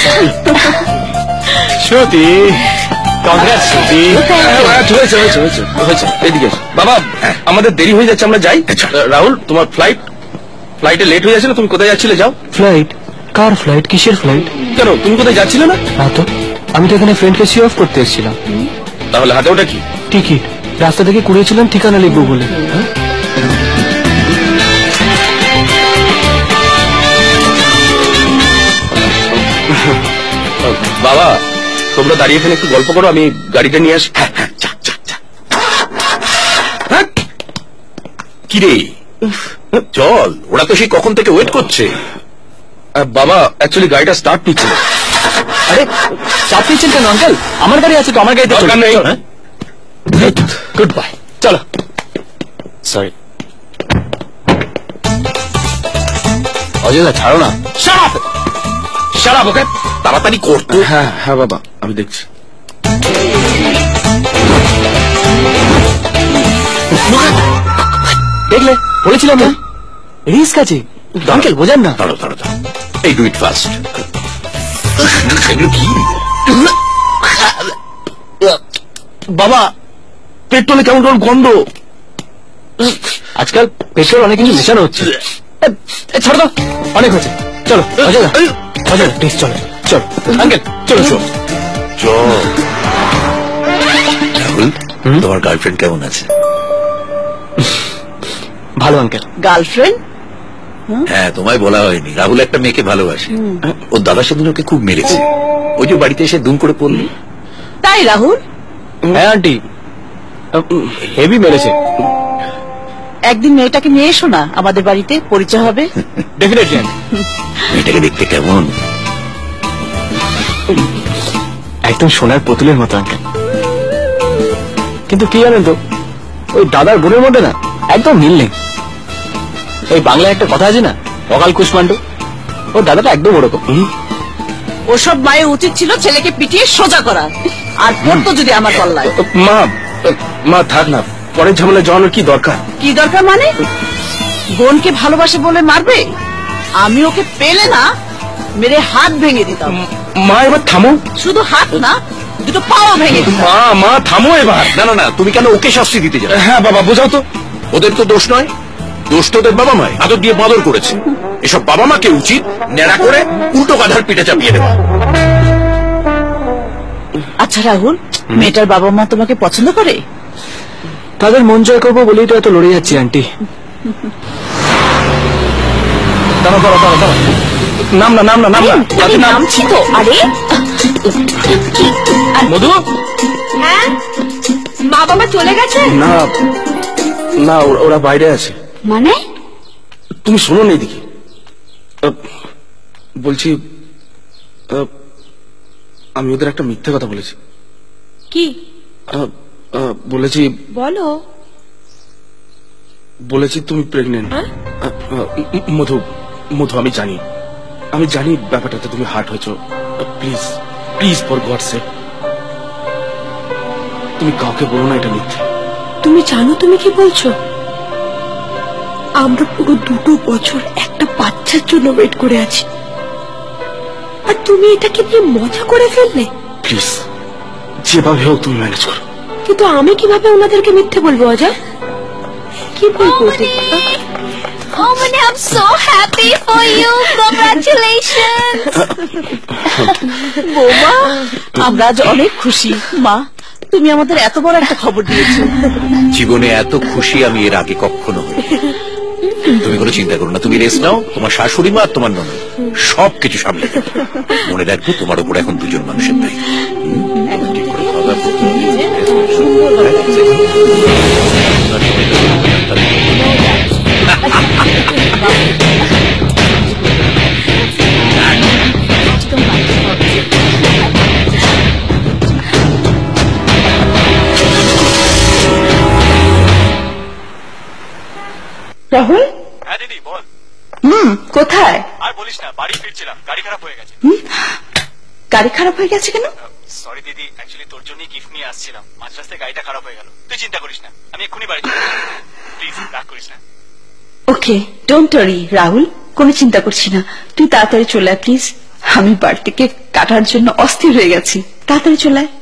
Shruti congrats. Shruti হয়েছে হয়েছে হয়েছে হয়েছে। এদিকে এসো। বাবা, আমাদের দেরি হয়ে যাচ্ছে, আমরা যাই। রাহুল, তোমার ফ্লাইট ফ্লাইটে লেট হয়ে যাচ্ছে না, তুমি কোথায় যাচ্ছিলে? যাও। ফ্লাইট? কার ফ্লাইট? কিসের ফ্লাইট? কেন, তুমি কোথায় যাচ্ছিলে না? না তো, আমি তো এখানে ফ্রেন্ডকে সি অফ করতে এসেছিলাম। তাহলে হাতে ওটা কি? টিকিট। রাস্তা থেকে কুড়িয়েছিলাম ঠিকানা লিখবো বলে। বাবা, তোমরা দাঁড়িয়ে এখানে একটু গল্প করো, আমি গাড়িটা নিয়ে আসি। কিরে চল, ওরা তো সেই কখন থেকে ওয়েট করছে। বাবা, অ্যাকচুয়ালি গাড়িটা স্টার্ট নিচ্ছে। আরে চাপ নিচ্ছেন কেন আঙ্কেল? আমার গাড়ি আছে তো, আমার গাড়িতে দরকার নেই। গুড বাই, চলো। সরি অজয় দা, ছাড়ো না। সারা সারা ওকে তাড়াতাড়ি করতো। হ্যাঁ হ্যাঁ বাবা, আমি দেখছি। দেখলে বলেছিলাম না, রিস্ক আছে। আঙ্কেল বোঝেন না। দাঁড়ো দাঁড়ো দাঁড়ো, এই ডু ইট ফাস্ট। কি বাবা, পেট্রোলে কেমন কেমন গন্ধ। আজকাল পেট্রোল অনেক কিছু মেশানো হচ্ছে। ছাড়ো তো, অনেক হয়েছে। চলো অজয় দা, অজয় দা প্লিজ চলো চলো। আঙ্কেল চলো চলো চল। রাহুল, তোমার গার্লফ্রেন্ড কেমন আছে? ভালো আঙ্কেল। গার্লফ্রেন্ড? হ্যাঁ, তোমায় বলা হয়নি, রাহুল একটা মেয়েকে ভালোবাসে। ওর দাদা সেদিন ওকে খুব মেরেছে, ওই যে বাড়িতে এসে দুম করে পড়লি। তাই রাহুল? হ্যাঁ আন্টি, হেভি মেরেছে। একদিন মেয়েটাকে নিয়ে এসো না আমাদের বাড়িতে, পরিচয় হবে। ডেফিনেটলি। মেয়েটাকে দেখতে কেমন? একদম সোনার পুতুলের মতো আঙ্কেল। কিন্তু কি জানেন তো, ওই দাদার বোনের মধ্যে না একদম মিল নেই। এই বাংলায় একটা কথা আছে না, অকাল কুষ্মাণ্ড, ও দাদাটা একদম ওরকম। ওসব মায়ের উচিত ছিল ছেলেকে পিটিয়ে সোজা করা, আর পড়তো যদি আমার পাল্লায়। মা মা থাক না, পরের ঝামেলা জড়ানোর কি দরকার? কি দরকার মানে? বোনকে ভালোবাসে বলে মারবে? আমি ওকে পেলে না মেরে হাত ভেঙে দিতাম। মা এবার থামো। শুধু হাত না, দুটো পাও ভেঙে দিতাম। মা মা থামো এবার। না না না, তুমি কেন ওকে শাস্তি দিতে যাও? হ্যাঁ বাবা, বোঝাও তো। ওদের তো দোষ নয়, দোষ তো ওদের বাবা মায় আদর দিয়ে বাদর করেছে। এসব বাবা মাকে উচিত নেড়া করে উল্টো গাধার পিঠে চাপিয়ে দেওয়া। আচ্ছা রাহুল, মেয়েটার বাবা মা তোমাকে পছন্দ করে? তাদের মন জয় করবো বলেই তো এত লড়ে যাচ্ছি আন্টি। দাঁড়া দাঁড়া দাঁড়া দাঁড়া নাম না নাম না নাম না আমি নামছি তো। আরে মধু হ্যাঁ, মা বাবা চলে গেছে? না না ওরা- ওরা বাইরে আছে। মানে তুমি শোনো না এদিকে। আহ, বলছি আহ, আমি ওদের একটা মিথ্যে কথা বলেছি। কি আহ, আহ, বলেছি বলো? বলেছি তুমি প্রেগনেন্ট। হ্যাঁ? মধু মধু আমি জানি আমি জানি ব্যাপারটাতে তুমি হার্ট হয়েছো। Please please for God sake তুমি কাউকে বলো না এটা মিথ্যে। তুমি জানো তুমি কি বলছো? আমরা পুরো দুটো বছর একটা বাচ্চার জন্য ওয়েট করে আছি, আর তুমি এটাকে নিয়ে মজা করে ফেললে। প্লিজ যেভাবে হোক তুমি ম্যানেজ করো। কিন্তু আমি কিভাবে ওনাদেরকে মিথ্যে বলবো অজয়? কি বলবো? Oh, man, I'm so happy for you. Congratulations. বৌমা, আমরা আজ অনেক খুশি। মা, তুমি আমাদের এত বড় একটা খবর দিয়েছো। জীবনে এত খুশি আমি এর আগে কখনো হইনি। তুমি কোনো চিন্তা করো না, তুমি রেস্ট নাও। তোমার শাশুড়ি মা আর তোমার ননদ সব কিছু সামলে দেবে। মনে রাখবো তোমার উপর এখন দুজন মানুষের দায়িত্ব। ঠিক করে খাওয়া দাওয়া করতে রাহুল, হ্যাঁ দিদি বল। হুম কোথায়? আর বলিস না, বাড়ি ফিরছিলাম, গাড়ি খারাপ হয়ে গেছে। গাড়ি খারাপ হয়ে গেছে কেন? সরি দিদি, অ্যাকচুয়ালি তোর জন্যই গিফট নিয়ে আসছিলাম, মাঝ রাস্তায় গাড়িটা খারাপ হয়ে গেল। তুই চিন্তা করিস না, আমি এক্ষুনি বাড়ি চলে যাবো। প্লিজ রাগ করিস না। ওকে, ডোন্ট ওয়ারি রাহুল, কোনো চিন্তা করছি না। তুই তাড়াতাড়ি চলে আয় প্লিজ। আমি বাড়িতে কাটার জন্য অস্থির হয়ে গেছি। তাড়াতাড়ি চলে আয়।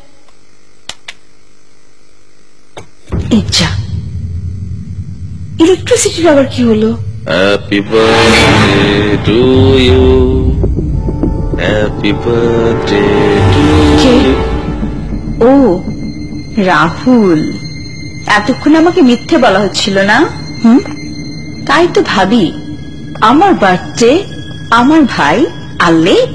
এই যা, ইলেকট্রিসিটির আবার কি হলো? Happy birthday to you, happy birthday to কে? ইউ। ও রাহুল, এতক্ষণ আমাকে মিথ্যে বলা হচ্ছিল না? হুম, তাই তো ভাবি আমার বার্থডে, আমার ভাই আর late.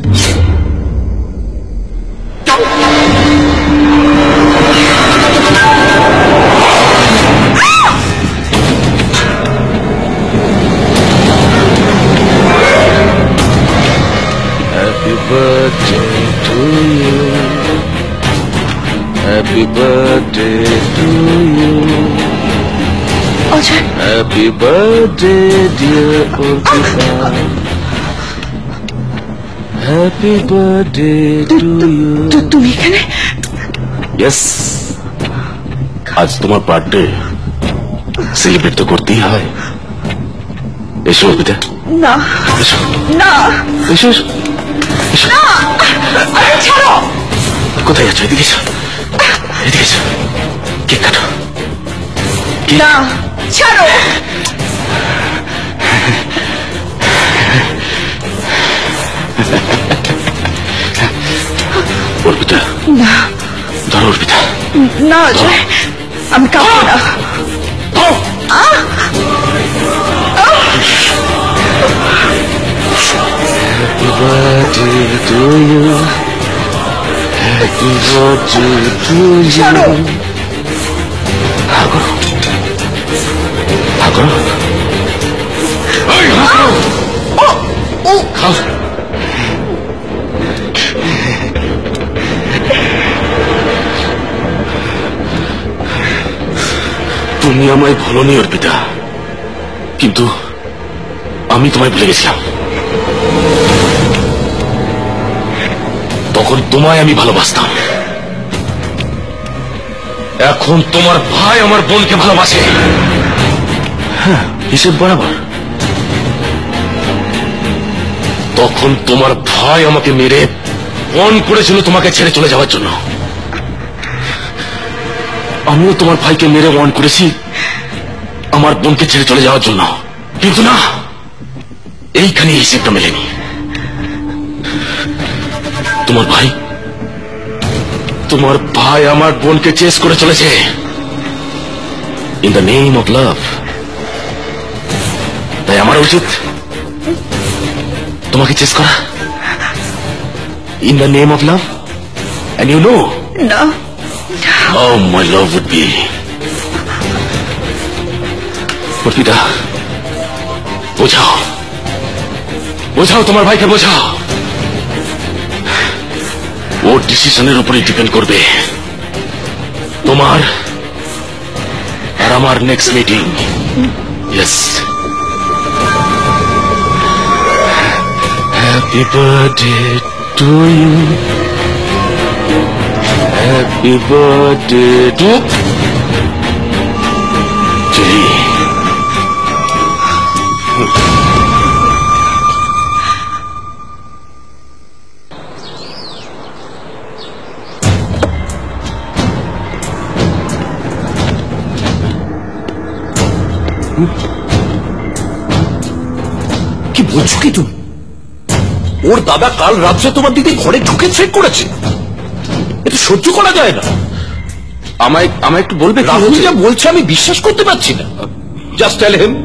Happy birthday to you, happy birthday to you, Ajay, happy birthday dear Orpita, happy birthday to you. তু- তুমি এখানে? Yes, আজ তোমার বার্থডে, সেলিব্রেট তো করতেই হয়। এসো অর্পিতা, না এসো না এসো এসো এসো। আরে ছাড়ো। কোথায় যাচ্ছ? এদিকে এসো, এদিকে এসো, কেক কাটো। কেক- না ছাড়ো। অর্পিতা, না ধরো অর্পিতা। না অজয়, আমি কাঁপবো না। Happy birthday to you, happy birthday to you. ছাড়ো। হা করো, হা করো। ওই, হা করো। খাও। তুমি আমায় ভুলোনি অর্পিতা, কিন্তু আমি তোমায় ভুলে গেছিলাম। তখন তোমায় আমি ভালোবাসতাম, এখন তোমার ভাই আমার বোনকে ভালোবাসে। হ্যাঁ, হিসেব বরাবর। তখন তোমার ভাই আমাকে মেরে ফোন করেছিল তোমাকে ছেড়ে চলে যাওয়ার জন্য। আমিও তোমার ভাইকে মেরে ওয়ার্ন করেছি আমার বোনকে ছেড়ে চলে যাওয়ার জন্য, কিন্তু না, এইখানে হিসেবটা মেলেনি। তোমার ভাই তোমার ভাই আমার বোনকে চেস করে চলেছে in the name of love. তাই আমার উচিত তোমাকে চেস করা in the name of love and you know না how my love would be. Arpita বোঝাও বোঝাও তোমার ভাইকে বোঝাও, ওর ডিসিশনের উপরে ডিপেন্ড করবে তোমার আর আমার next meeting. Yes, happy birthday to you, happy birthday to Jerry. কি বলছো কি তুমি? ওর দাদা কাল রাত্রে তোমার দিদি ঘরে ঢুকে চেক করেছে, এটা সহ্য করা যায় না। আমায় আমায় একটু বলবে কি রাহুল হয়েছে? যা বলছে আমি বিশ্বাস করতে পারছি না। Just tell him.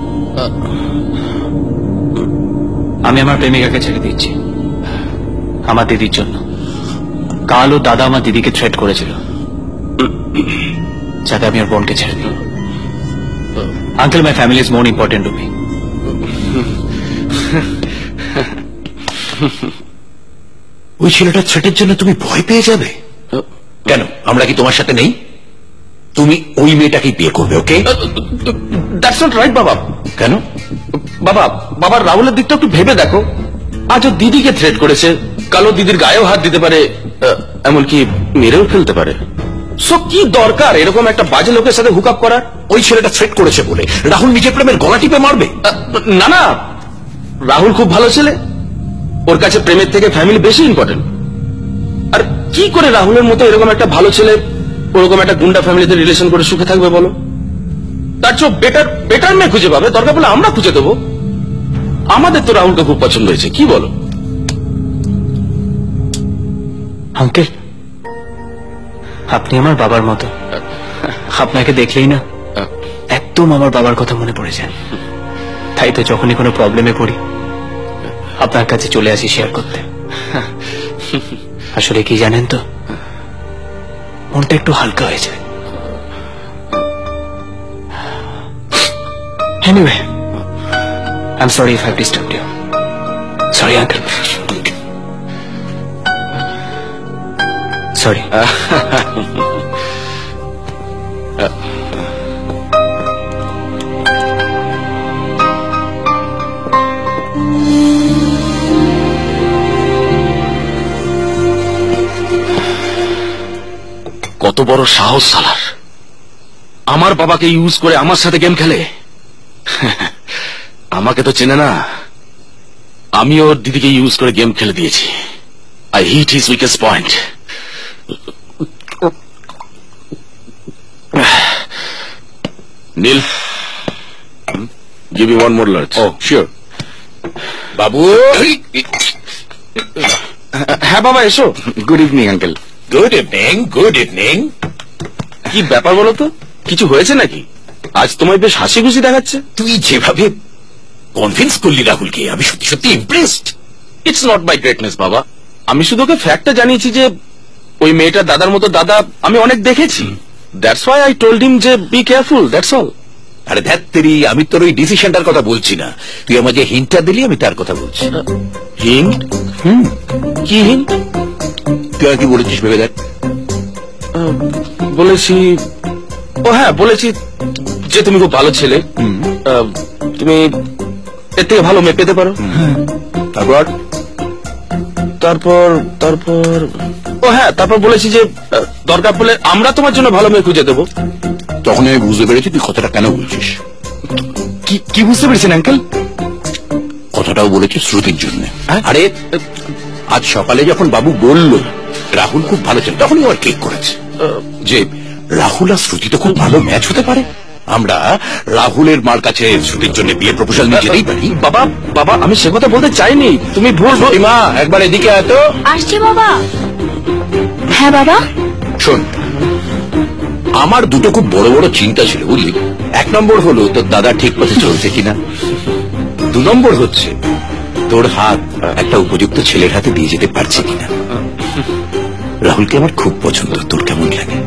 আমি আমার প্রেমিকাকে ছেড়ে দিচ্ছি আমার দিদির জন্য। কাল ও দাদা আমার দিদিকে থ্রেট করেছিল যাতে আমি ওর বোনকে ছেড়ে দিই। Uncle, my family is more important to me. ওই ছেলেটার থ্রেটের জন্য তুমি ভয় পেয়ে যাবে কেন? আমরা কি তোমার সাথে নেই? তুমি ওই মেয়েটাকেই বিয়ে করবে, ওকে? দ্যাটস নট রাইট বাবা। কেন বাবা, বাবার রাহুলের দিকটা একটু ভেবে দেখো। আজ ও দিদিকে থ্রেট করেছে, কালো দিদির গায়েও হাত দিতে পারে, এমনকি মেরেও ফেলতে পারে। সো কি দরকার এরকম একটা বাজে লোকের সাথে হুক আপ করার? ওই ছেলেটা থ্রেট করেছে বলে রাহুল নিজের প্রেমের গলা টিপে মারবে? না না, রাহুল খুব ভালো ছেলে, ওর কাছে প্রেমের থেকে ফ্যামিলি বেশি ইম্পর্টেন্ট। আর কি করে রাহুলের মতো এরকম একটা ভালো ছেলে ওরকম একটা গুন্ডা ফ্যামিলিতে রিলেশন করে সুখে থাকবে বলো? তার চেয়ে বেটার বেটার মেয়ে খুঁজে পাবে, দরকার বলে আমরা খুঁজে দেবো। আমাদের তো রাহুলকে খুব পছন্দ হয়েছে, কি বলো? আঙ্কেল, আপনি আমার বাবার মতো। আপনাকে দেখলেই না একদম আমার বাবার কথা মনে পড়ে যায়। তাই তো যখনই কোনো প্রবলেমে পড়ি আপনার কাছে চলে আসি শেয়ার করতে। আসলে কি জানেন তো, মনটা একটু হালকা হয়ে যায়। Anyway, I'm sorry if I've disturbed you. Sorry, uncle. Sorry. কত বড় সাহস সালার, আমার বাবাকে ইউজ করে আমার সাথে গেম খেলে। আমাকে তো চেনে না, আমি ওর দিদিকে ইউজ করে গেম খেলে দিয়েছি। I hit his weakest point. Neel, give me one more large. Oh sure বাবু। হ্যাঁ বাবা, এসো। Good evening uncle. Good evening. Good evening. কি ব্যাপার বলো তো, কিছু হয়েছে নাকি? আজ তোমায় বেশ হাসি খুশি দেখাচ্ছে। তুই যেভাবে কনভিন্স করলি রাহুলকে, আমি সত্যি সত্যি impressed. It's not my greatness বাবা, আমি শুধু ওকে ফ্যাক্টটা জানিয়েছি যে ওই মেয়েটার দাদার মতো দাদা আমি অনেক দেখেছি। That's why I told him যে বি কেয়ারফুল, দ্যাটস অল। আরে ধ্যাত্তেরি, আমি তোর ওই ডিসিশনটার কথা বলছি না, তুই আমাকে হিন্টটা দিলি, আমি তার কথা বলছি। হিন্ট? হুম, কি হিন্ট? তুই আর কি বলেছিস ভেবে দেখ। বলেছি, ও হ্যাঁ বলেছি যে তুমি খুব ভালো ছেলে, তুমি এর থেকে ভালো মেয়ে পেতে পারো। তারপর তারপর তারপর ও হ্যাঁ তারপর বলেছি যে দরকার পড়লে আমরা তোমার জন্য ভালো মেয়ে খুঁজে দেবো। তখন আমি বুঝতে পেরেছি তুই কথাটা কেন বলছিস। কি কি বুঝতে পেরেছেন আঙ্কেল? কথাটাও বলেছি শ্রুতির জন্য। আরে আজ সকালে যখন বাবু বলল রাহুল খুব ভালো ছেলে, তখনই আমার কেক করেছে যে রাহুল আর শ্রুতি তো খুব ভালো ম্যাচ হতে পারে। আমরা রাহুলের মার কাছে শ্রুতির জন্য বিয়ে প্রপোজাল নিয়ে যেতেই পারি। বাবা বাবা আমি সে কথা বলতে চাইনি, তুমি ভুল। মা একবার এদিকে আয় তো। আসছি বাবা। হ্যাঁ বাবা। শোন, আমার দুটো খুব বড় বড় চিন্তা ছিল বুঝলি। এক নম্বর হলো তোর দাদা ঠিক পথে চলছে কিনা, দু নম্বর হচ্ছে তোর হাত একটা উপযুক্ত ছেলের হাতে দিয়ে যেতে পারছি কিনা। রাহুলকে আমার খুব পছন্দ, তোর কেমন লাগে?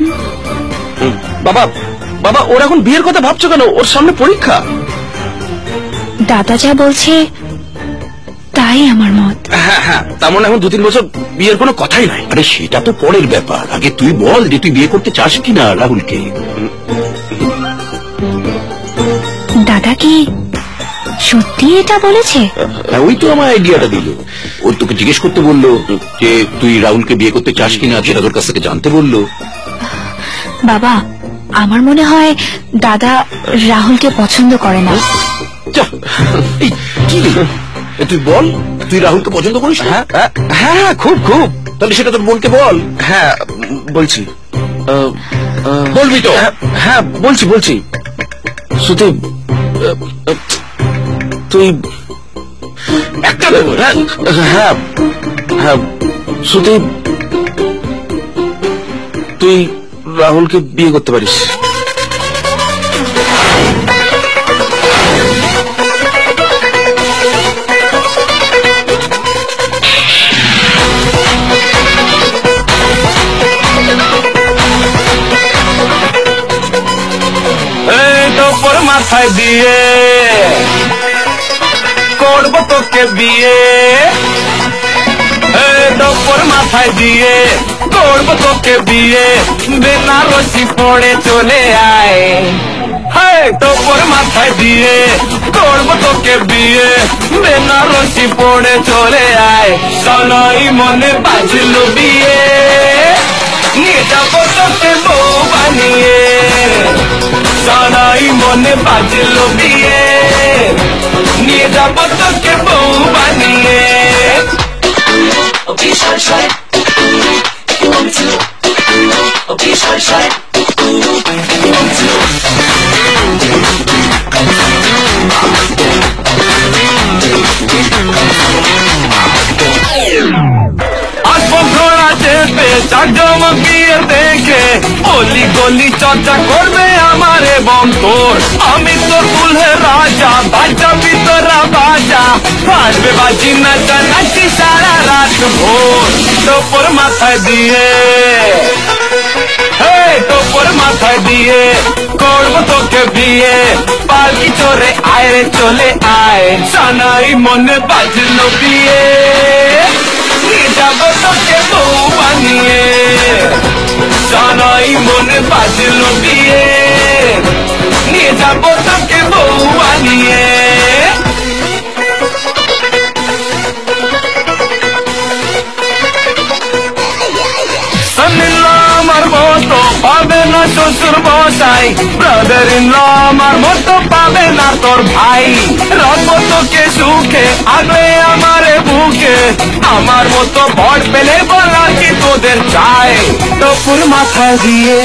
বাবা বাবা ওর এখন বিয়ের কথা ভাবছো কেন? ওর সামনে পরীক্ষা। দাদা যা বলছে তাই আমার মত। হ্যাঁ হ্যাঁ, তার মানে এখন দু তিন বছর বিয়ের কোনো কথাই নাই। আরে সেটা তো পরের ব্যাপার, আগে তুই বল যে তুই বিয়ে করতে চাস কিনা রাহুলকে। দাদা কি সত্যি এটা বলেছে? হ্যাঁ, ওই তো আমার আইডিয়াটা দিল। ও তোকে জিজ্ঞেস করতে বললো যে তুই রাহুলকে বিয়ে করতে চাস কিনা, সেটা তোর কাছ থেকে জানতে বললো। বাবা আমার মনে হয় দাদা রাহুলকে পছন্দ করে না। যা, এই কি রে? এ তুই বল, তুই রাহুলকে পছন্দ করিস? হ্যাঁ হ্যাঁ হ্যাঁ, খুব খুব। তাহলে সেটা তোর বোনকে বল। হ্যাঁ বলছি। আহ, আহ, বলবি তো? হ্যাঁ, হ্যাঁ বলছি বলছি। সুদীপ তুই একটা দেবো। হ্যাঁ হ্যাঁ হ্যাঁ সুদীপ তুই রাহুলকে বিয়ে করতে পারিস। এই তো পর মাথায় দিয়ে করবো তোকে বিয়ে, এই তো পর মাথায় দিয়ে করবো তোকে বিয়ে, বেনারসি পড়ে চলে আয়। হ্যাঁ তো পর মাথায় দিয়ে করবো তোকে বিয়ে, বেনারসি পড়ে চলে আয়। সনই মনে বাজলো বিয়ে, নিয়ে যাবো তোকে বউ বানিয়ে। সনই মনে বাজলো বিয়ে, নিয়ে যাবো তোকে বউ বানিয়ে। Okay, shy, shy. You want me to? Okay, shy, shy. You want me to? আসবো ঘোড়া চেপে চাকজমক বিয়ে দেখে, অলি গলি চর্চা করবে আমার এবং তোর। আমি তোর দুলহে রাজা, বাজা ভিতরা বাজা, ফাটবে বাজি নাচা নাচি সারা রাত ভোর। তোপর মাথায় দিয়ে, এই তোপর মাথায় দিয়ে করবো তোকে বিয়ে, পালকি চড়ে আয় রে চলে আয়। সানাই মনে বাজলো বিয়ে, নিয়ে যাবো তোকে বউ বানিয়ে। সানাই মনে বাজলো বিয়ে, নিয়ে যাবো তোকে বউ বানিয়ে। আমার মতো পাবে না শ্বশুর মশাই, ব্রাদার ইন ল আমার মতো পাবে না তোর ভাই। রাখবো তোকে সুখে আগলে আমারে বুকে, আমার মতো বর পেলে বলা কি তোদের চাই। তোপুর মাথায় দিয়ে,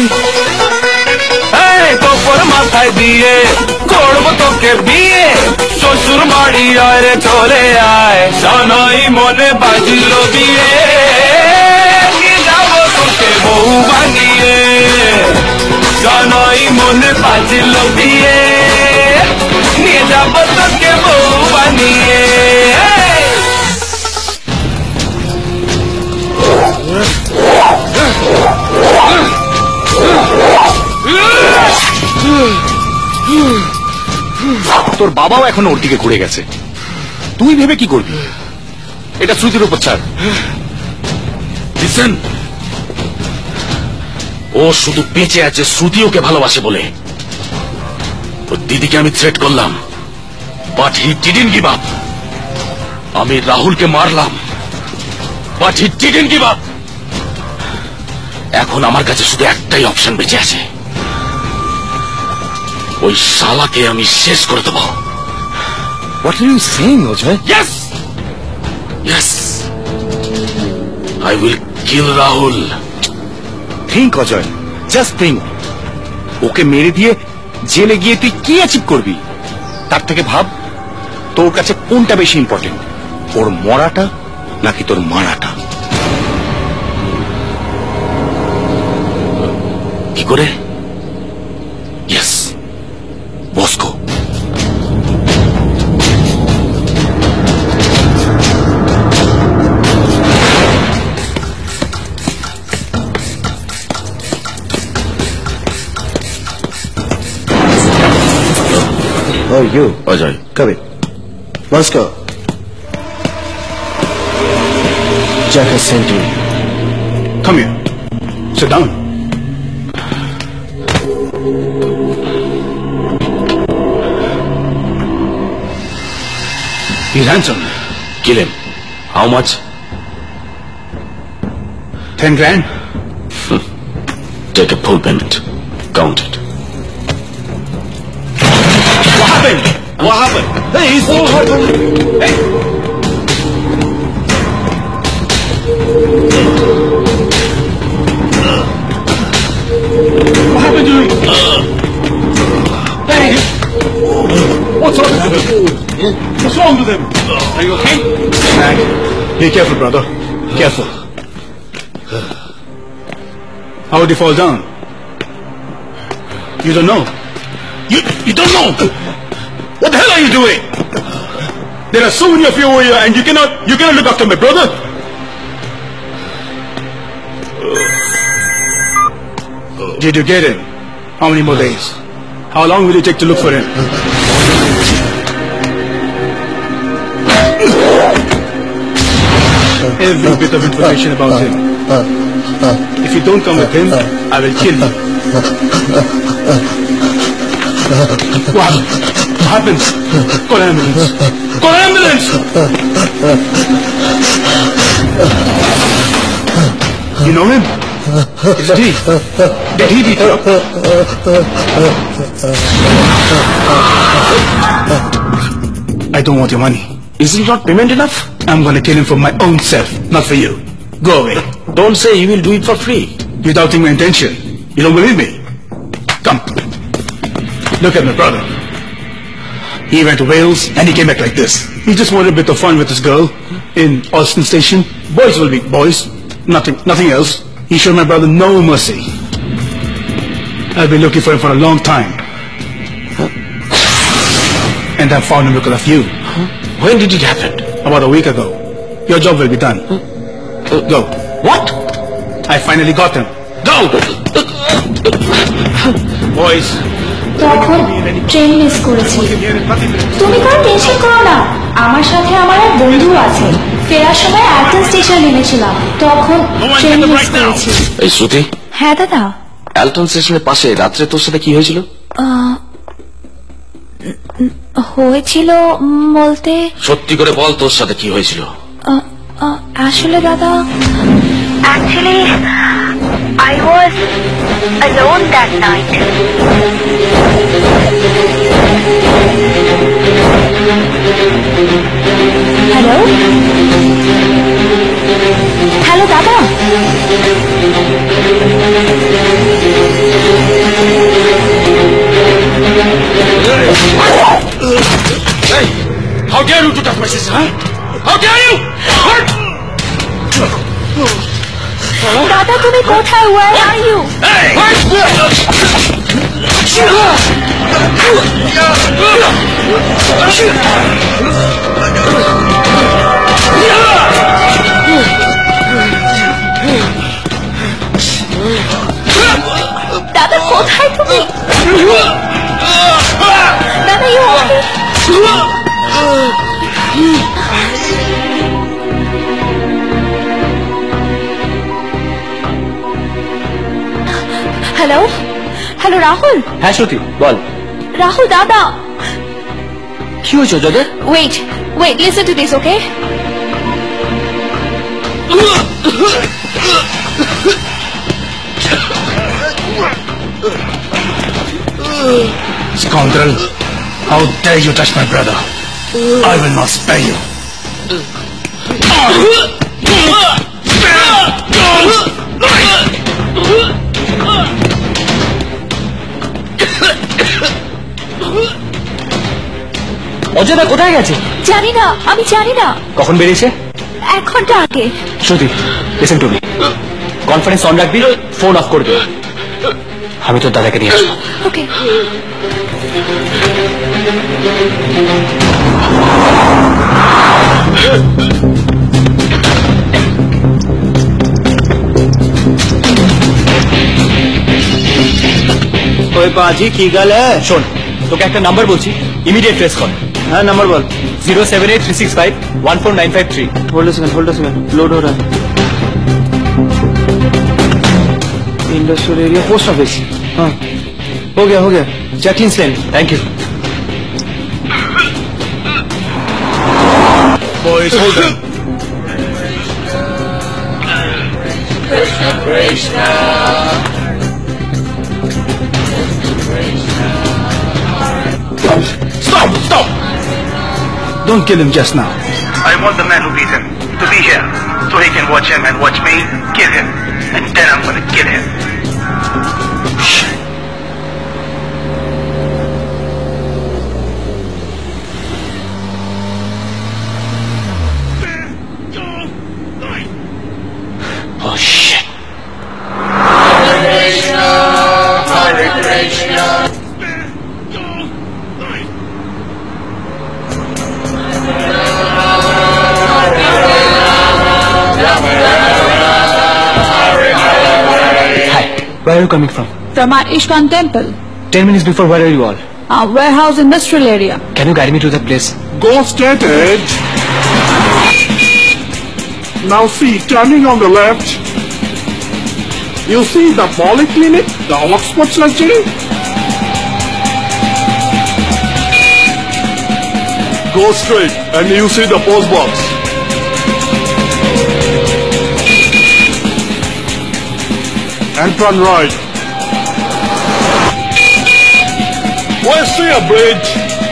এই তোপুর মাথায় দিয়ে করবো তোকে বিয়ে, শ্বশুর বাড়ি আয় রে চলে আয়। সনই মনে বাজিলো বিয়ে, বউ বানিয়ে। সনই মনে বাজলো বিয়ে, নিয়ে যাবো তোকে বউ বানিয়ে। তোর বাবাও এখন ওর দিকে ঘুরে গেছে, তুই ভেবে কি করবি? এটা শ্রুতির উপর ছাড়। লিসেন, ও শুধু বেঁচে আছে শ্রুতি ওকে ভালোবাসে বলে। ওর দিদিকে আমি থ্রেট করলাম, but he didn't give up. আমি রাহুলকে মারলাম, but he didn't give up. এখন আমার কাছে শুধু একটাই অপশন বেঁচে আছে, ওই শালাকে আমি শেষ করে দেবো। What are you saying, Ajay? Yes! Yes! I will kill Rahul. Think, Ajay. Just think. ওকে মেরে দিয়ে জেলে গিয়ে তুই কি অ্যাচিভ করবি? তার থেকে ভাব তোর কাছে কোনটা বেশি ইম্পর্টেন্ট, ওর মরাটা নাকি তোর মারাটা? কি করে? Yes, Bosco. Oh, you. Ajay. Come in. Let's go. Jack has sent you. Come here. Sit down. He's handsome. Kill him. How much? Ten grand? Take a full payment. Count it. What happened? What happened? Hey, he's so hurt. Hey. What happened to him? Hey. What's wrong with him? What's wrong with him? Are you okay? Mac, be careful, brother. Careful. How did he fall down? You don't know. You you don't know. What the hell are you doing? There are so many of you over here, and you cannot you cannot look after my brother. Did you get him? How many more days? How long will it take to look for him? Every bit of information about him. If you don't come with him, I will kill you. What happened? What happened? Call an ambulance. Call an ambulance! You know him? Is it he? Did he beat you up? I don't want your money. Is it not payment enough? I'm gonna kill him for my own self, not for you. Go away. Don't say you will do it for free. You're doubting my intention. You don't believe me? Come. Look at my brother. He went to Wales and he came back like this. He just wanted a bit of fun with his girl in Alston Station. Boys will be boys. Nothing, nothing else. He showed my brother no mercy. I've been looking for him for a long time. And I found him because of you. When did it happen? About a week ago. Your job will be done. Go. What? I finally got him. Go! Boys. তখন train miss করেছি। তুমি কোনো tension করো না, আমার সাথে আমার এক বন্ধু আছে। ফেরার সময় অ্যালটন স্টেশন নেমেছিলাম, তখন ট্রেন মিস করেছি। এই শ্রুতি, হ্যাঁ দাদা। অ্যালটন স্টেশনের পাশে রাত্রে তোর সাথে কি হয়েছিল? হয়েছিল বলতে, সত্যি করে বল তোর সাথে কি হয়েছিল? আসলে দাদা, Actually, I was alone that night. Hello hello দাদা, Hey! How dare you to touch my sister, huh? How dare you? দাদা তুমি কোথায়? Where are you? Hey! দাদা কোথায় তুমি? দাদা you okay? Hello hello Rahul. হ্যাঁ শ্রুতি বল। রাহুল দাদা। কি হয়েছে তোদের? Wait wait listen to this, okay? Scoundrel, how dare you touch my brother? I will not spare you. অজয়দা কোথায় গেছে? জানি না, আমি জানি না। কখন বেরিয়েছে? এক ঘন্টা আগে। Shruti listen to me, conference on রাখবি, ফোন অফ করবি। আমি তোর দাদাকে নিয়ে আসবো। ওকে। ওই বাজি কি গেল? শোন তোকে একটা নাম্বার বলছি, इमीडिएट ट्रेस कॉल। हाँ नंबर बोल। Zero seven eight three six five one four nine five three. Hold second hold second load हो रहा है। Industrial area post office. हाँ हो गया हो गया। Jacqueline Lane. Thank you. Boys, hold on. Krishna, Krishna. Stop! Stop! Don't kill him just now. I want the man who beat him to be here so he can watch him and watch me kill him. And then I'm gonna kill him. Oh shit. Hare Krishna, Hare Krishna. Hi, where are you coming from? From our Ishkan temple, Ten minutes before, where are you all? our warehouse industrial area. Can you guide me to that place? Go straight ahead. Now see, turning on the left, you see the polyclinic, the Oxford surgery. Go straight and you see the post box. And turn right. We'll see a bridge.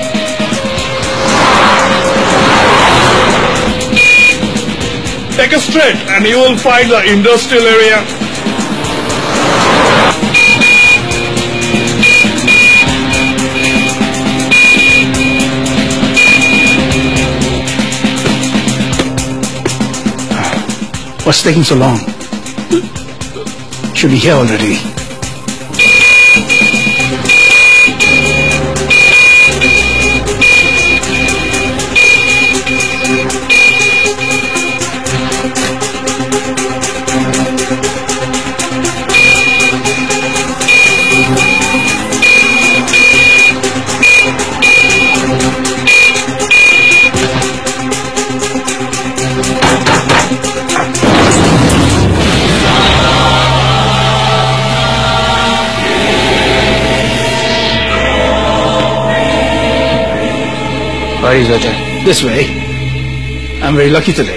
Take a straight and you will find the industrial area. What's taking so long? Should be here already. Where is Ajay? This way. I'm very lucky today.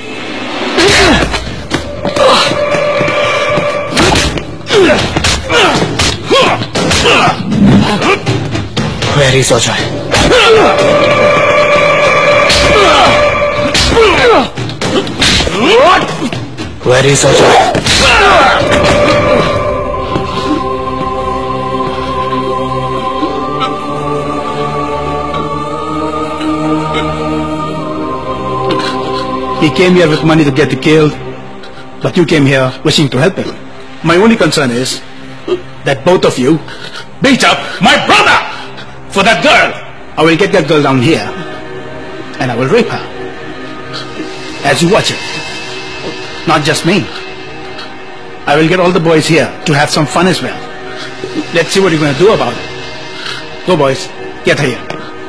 Where is Ajay? Where is Ajay? He came here with money to get you killed, but you came here wishing to help him. My only concern is that both of you beat up my brother for that girl. I will get that girl down here and I will rape her as you watch it. Not just me. I will get all the boys here to have some fun as well. Let's see what you're going to do about it. Go boys, get her here.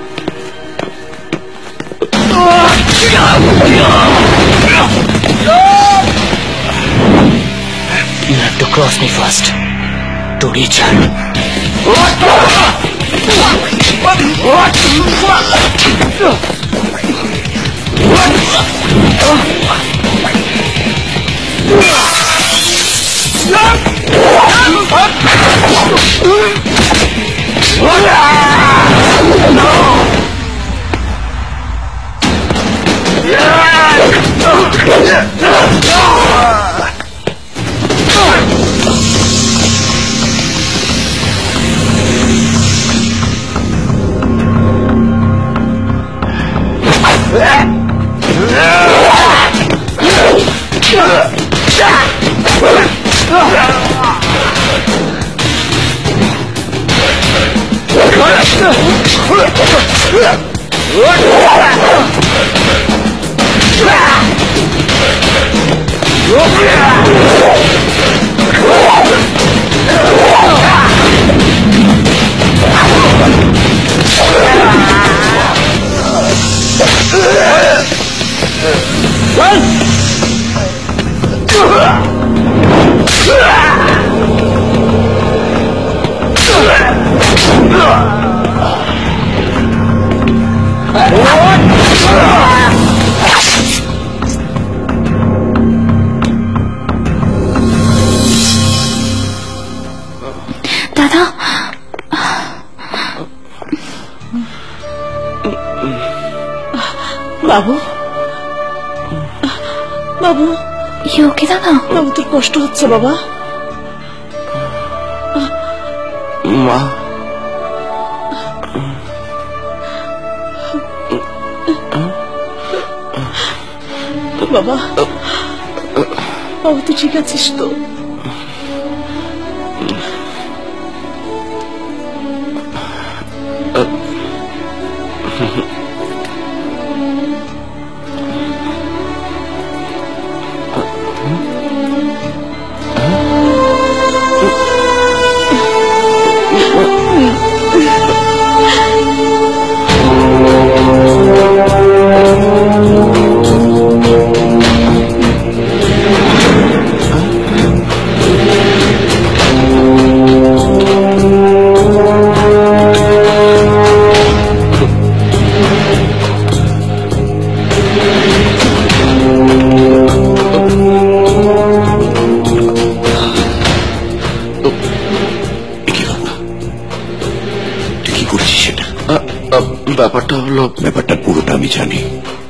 You have to cross me first to reach her. Ah! দাদা, বাবু, বাবু, you okay দাদা? বাবু তোর কষ্ট হচ্ছে বাবা? মা, বাবা, বাবু তুই ঠিক আছিস তো? ব্যাপারটা হলো, ব্যাপারটা পুরোটা আমি জানি।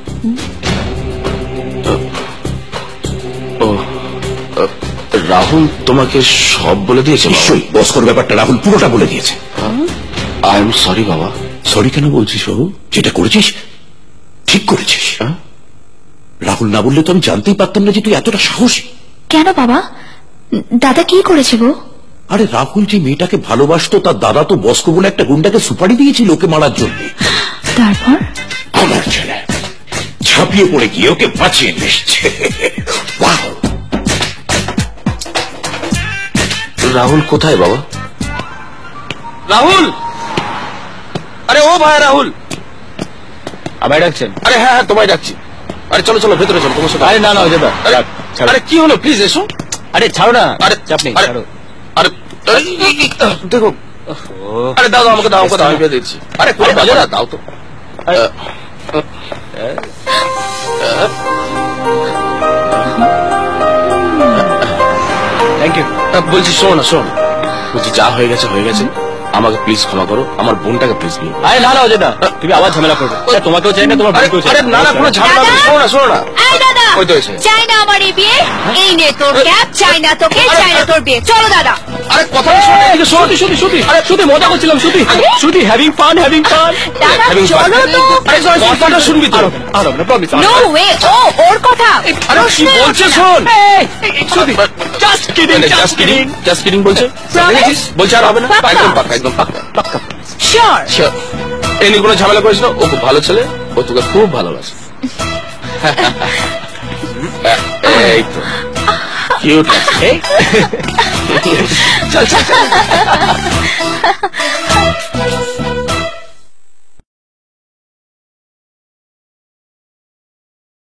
ও, রাহুল তোমাকে সব বলে দিয়েছে? নিশ্চয়ই বস্কর ব্যাপারটা রাহুল পুরোটা বলে দিয়েছে। আই এম সরি বাবা। সরি কেন বলছিস বাবু? যেটা করেছিস ঠিক করেছিস। রাহুল না বললে তো আমি জানতেই পারতাম না যে তুই এতটা সাহসী। কেন বাবা, দাদা কি করেছে গো? আরে রাহুল যে মেয়েটাকে ভালোবাসতো তার দাদা তো বস্কো বলে একটা গুন্ডাকে সুপারি দিয়েছিল ওকে মারার জন্য। তারপর আমার ছেলে ঝাঁপিয়ে পড়ে গিয়ে ওকে বাঁচিয়ে নিয়ে এসেছে। রাহুল কোথায় বাবা? রাহুল, আরে ও ভাই রাহুল, আমায় ডাকছেন? আরে হ্যাঁ হ্যাঁ তোমায় ডাকছি। আরে চলো চলো ভেতরে চলো তোমার সাথে। আরে না না ওই যাবে। আরে কি হলো প্লিজ এসো। আরে ছাড়ো না। আরে চাপ নেই, ছাড়ো। আরে দেখো, আরে দাও দাও আমাকে, দাও আমাকে, দাও আমি পেয়ে দিচ্ছি। আরে কোথায় বাজে না, দাও তো। Thank you. বলছি শোনো না, শোনো, বলছি যা হয়ে গেছে হয়ে গেছে, আমাকে প্লিজ ক্ষমা করো, আমার বোনটাকে প্লিজ নিও। আরে না না ওই না, তুমি আবার ঝামেলা করবে। তোমাকেও চাই না, তোমার বোনকেও চাই আরে না না কোনো ঝামেলা নেই, শোনো না শোনো না। এই দাদা, ওই তো এসে চাই না আমার এই বিয়ে। এই নে তোর ক্যাপ, চাই না তোকে, চাই না তোর বিয়ে। চলো দাদা। আরে কথা শোনো, এদিকে শোনো। সত্যি সত্যি সত্যি, আরে সত্যি মজা করছিলাম, সত্যি সত্যি, হ্যাভিং ফান হ্যাভিং ফান। দাদা চলো তো। আরে কথাটা শুনবি তো? আরো না প্রমিস। নো ওয়ে, ও ওর কথা। আরে কি বলছে শোন। সত্যি just kidding, just kidding, just kidding বলছে। বলছে আর হবে না, একদম পাক্কা, একদম পাক্কা পাক্কা শিওর শিওর। এই নিয়ে কোনো ঝামেলা করিস না, ও খুব ভালো ছেলে, ও তোকে খুব ভালোবাসে। এই তো কিউট আছে। এই চল চল চল।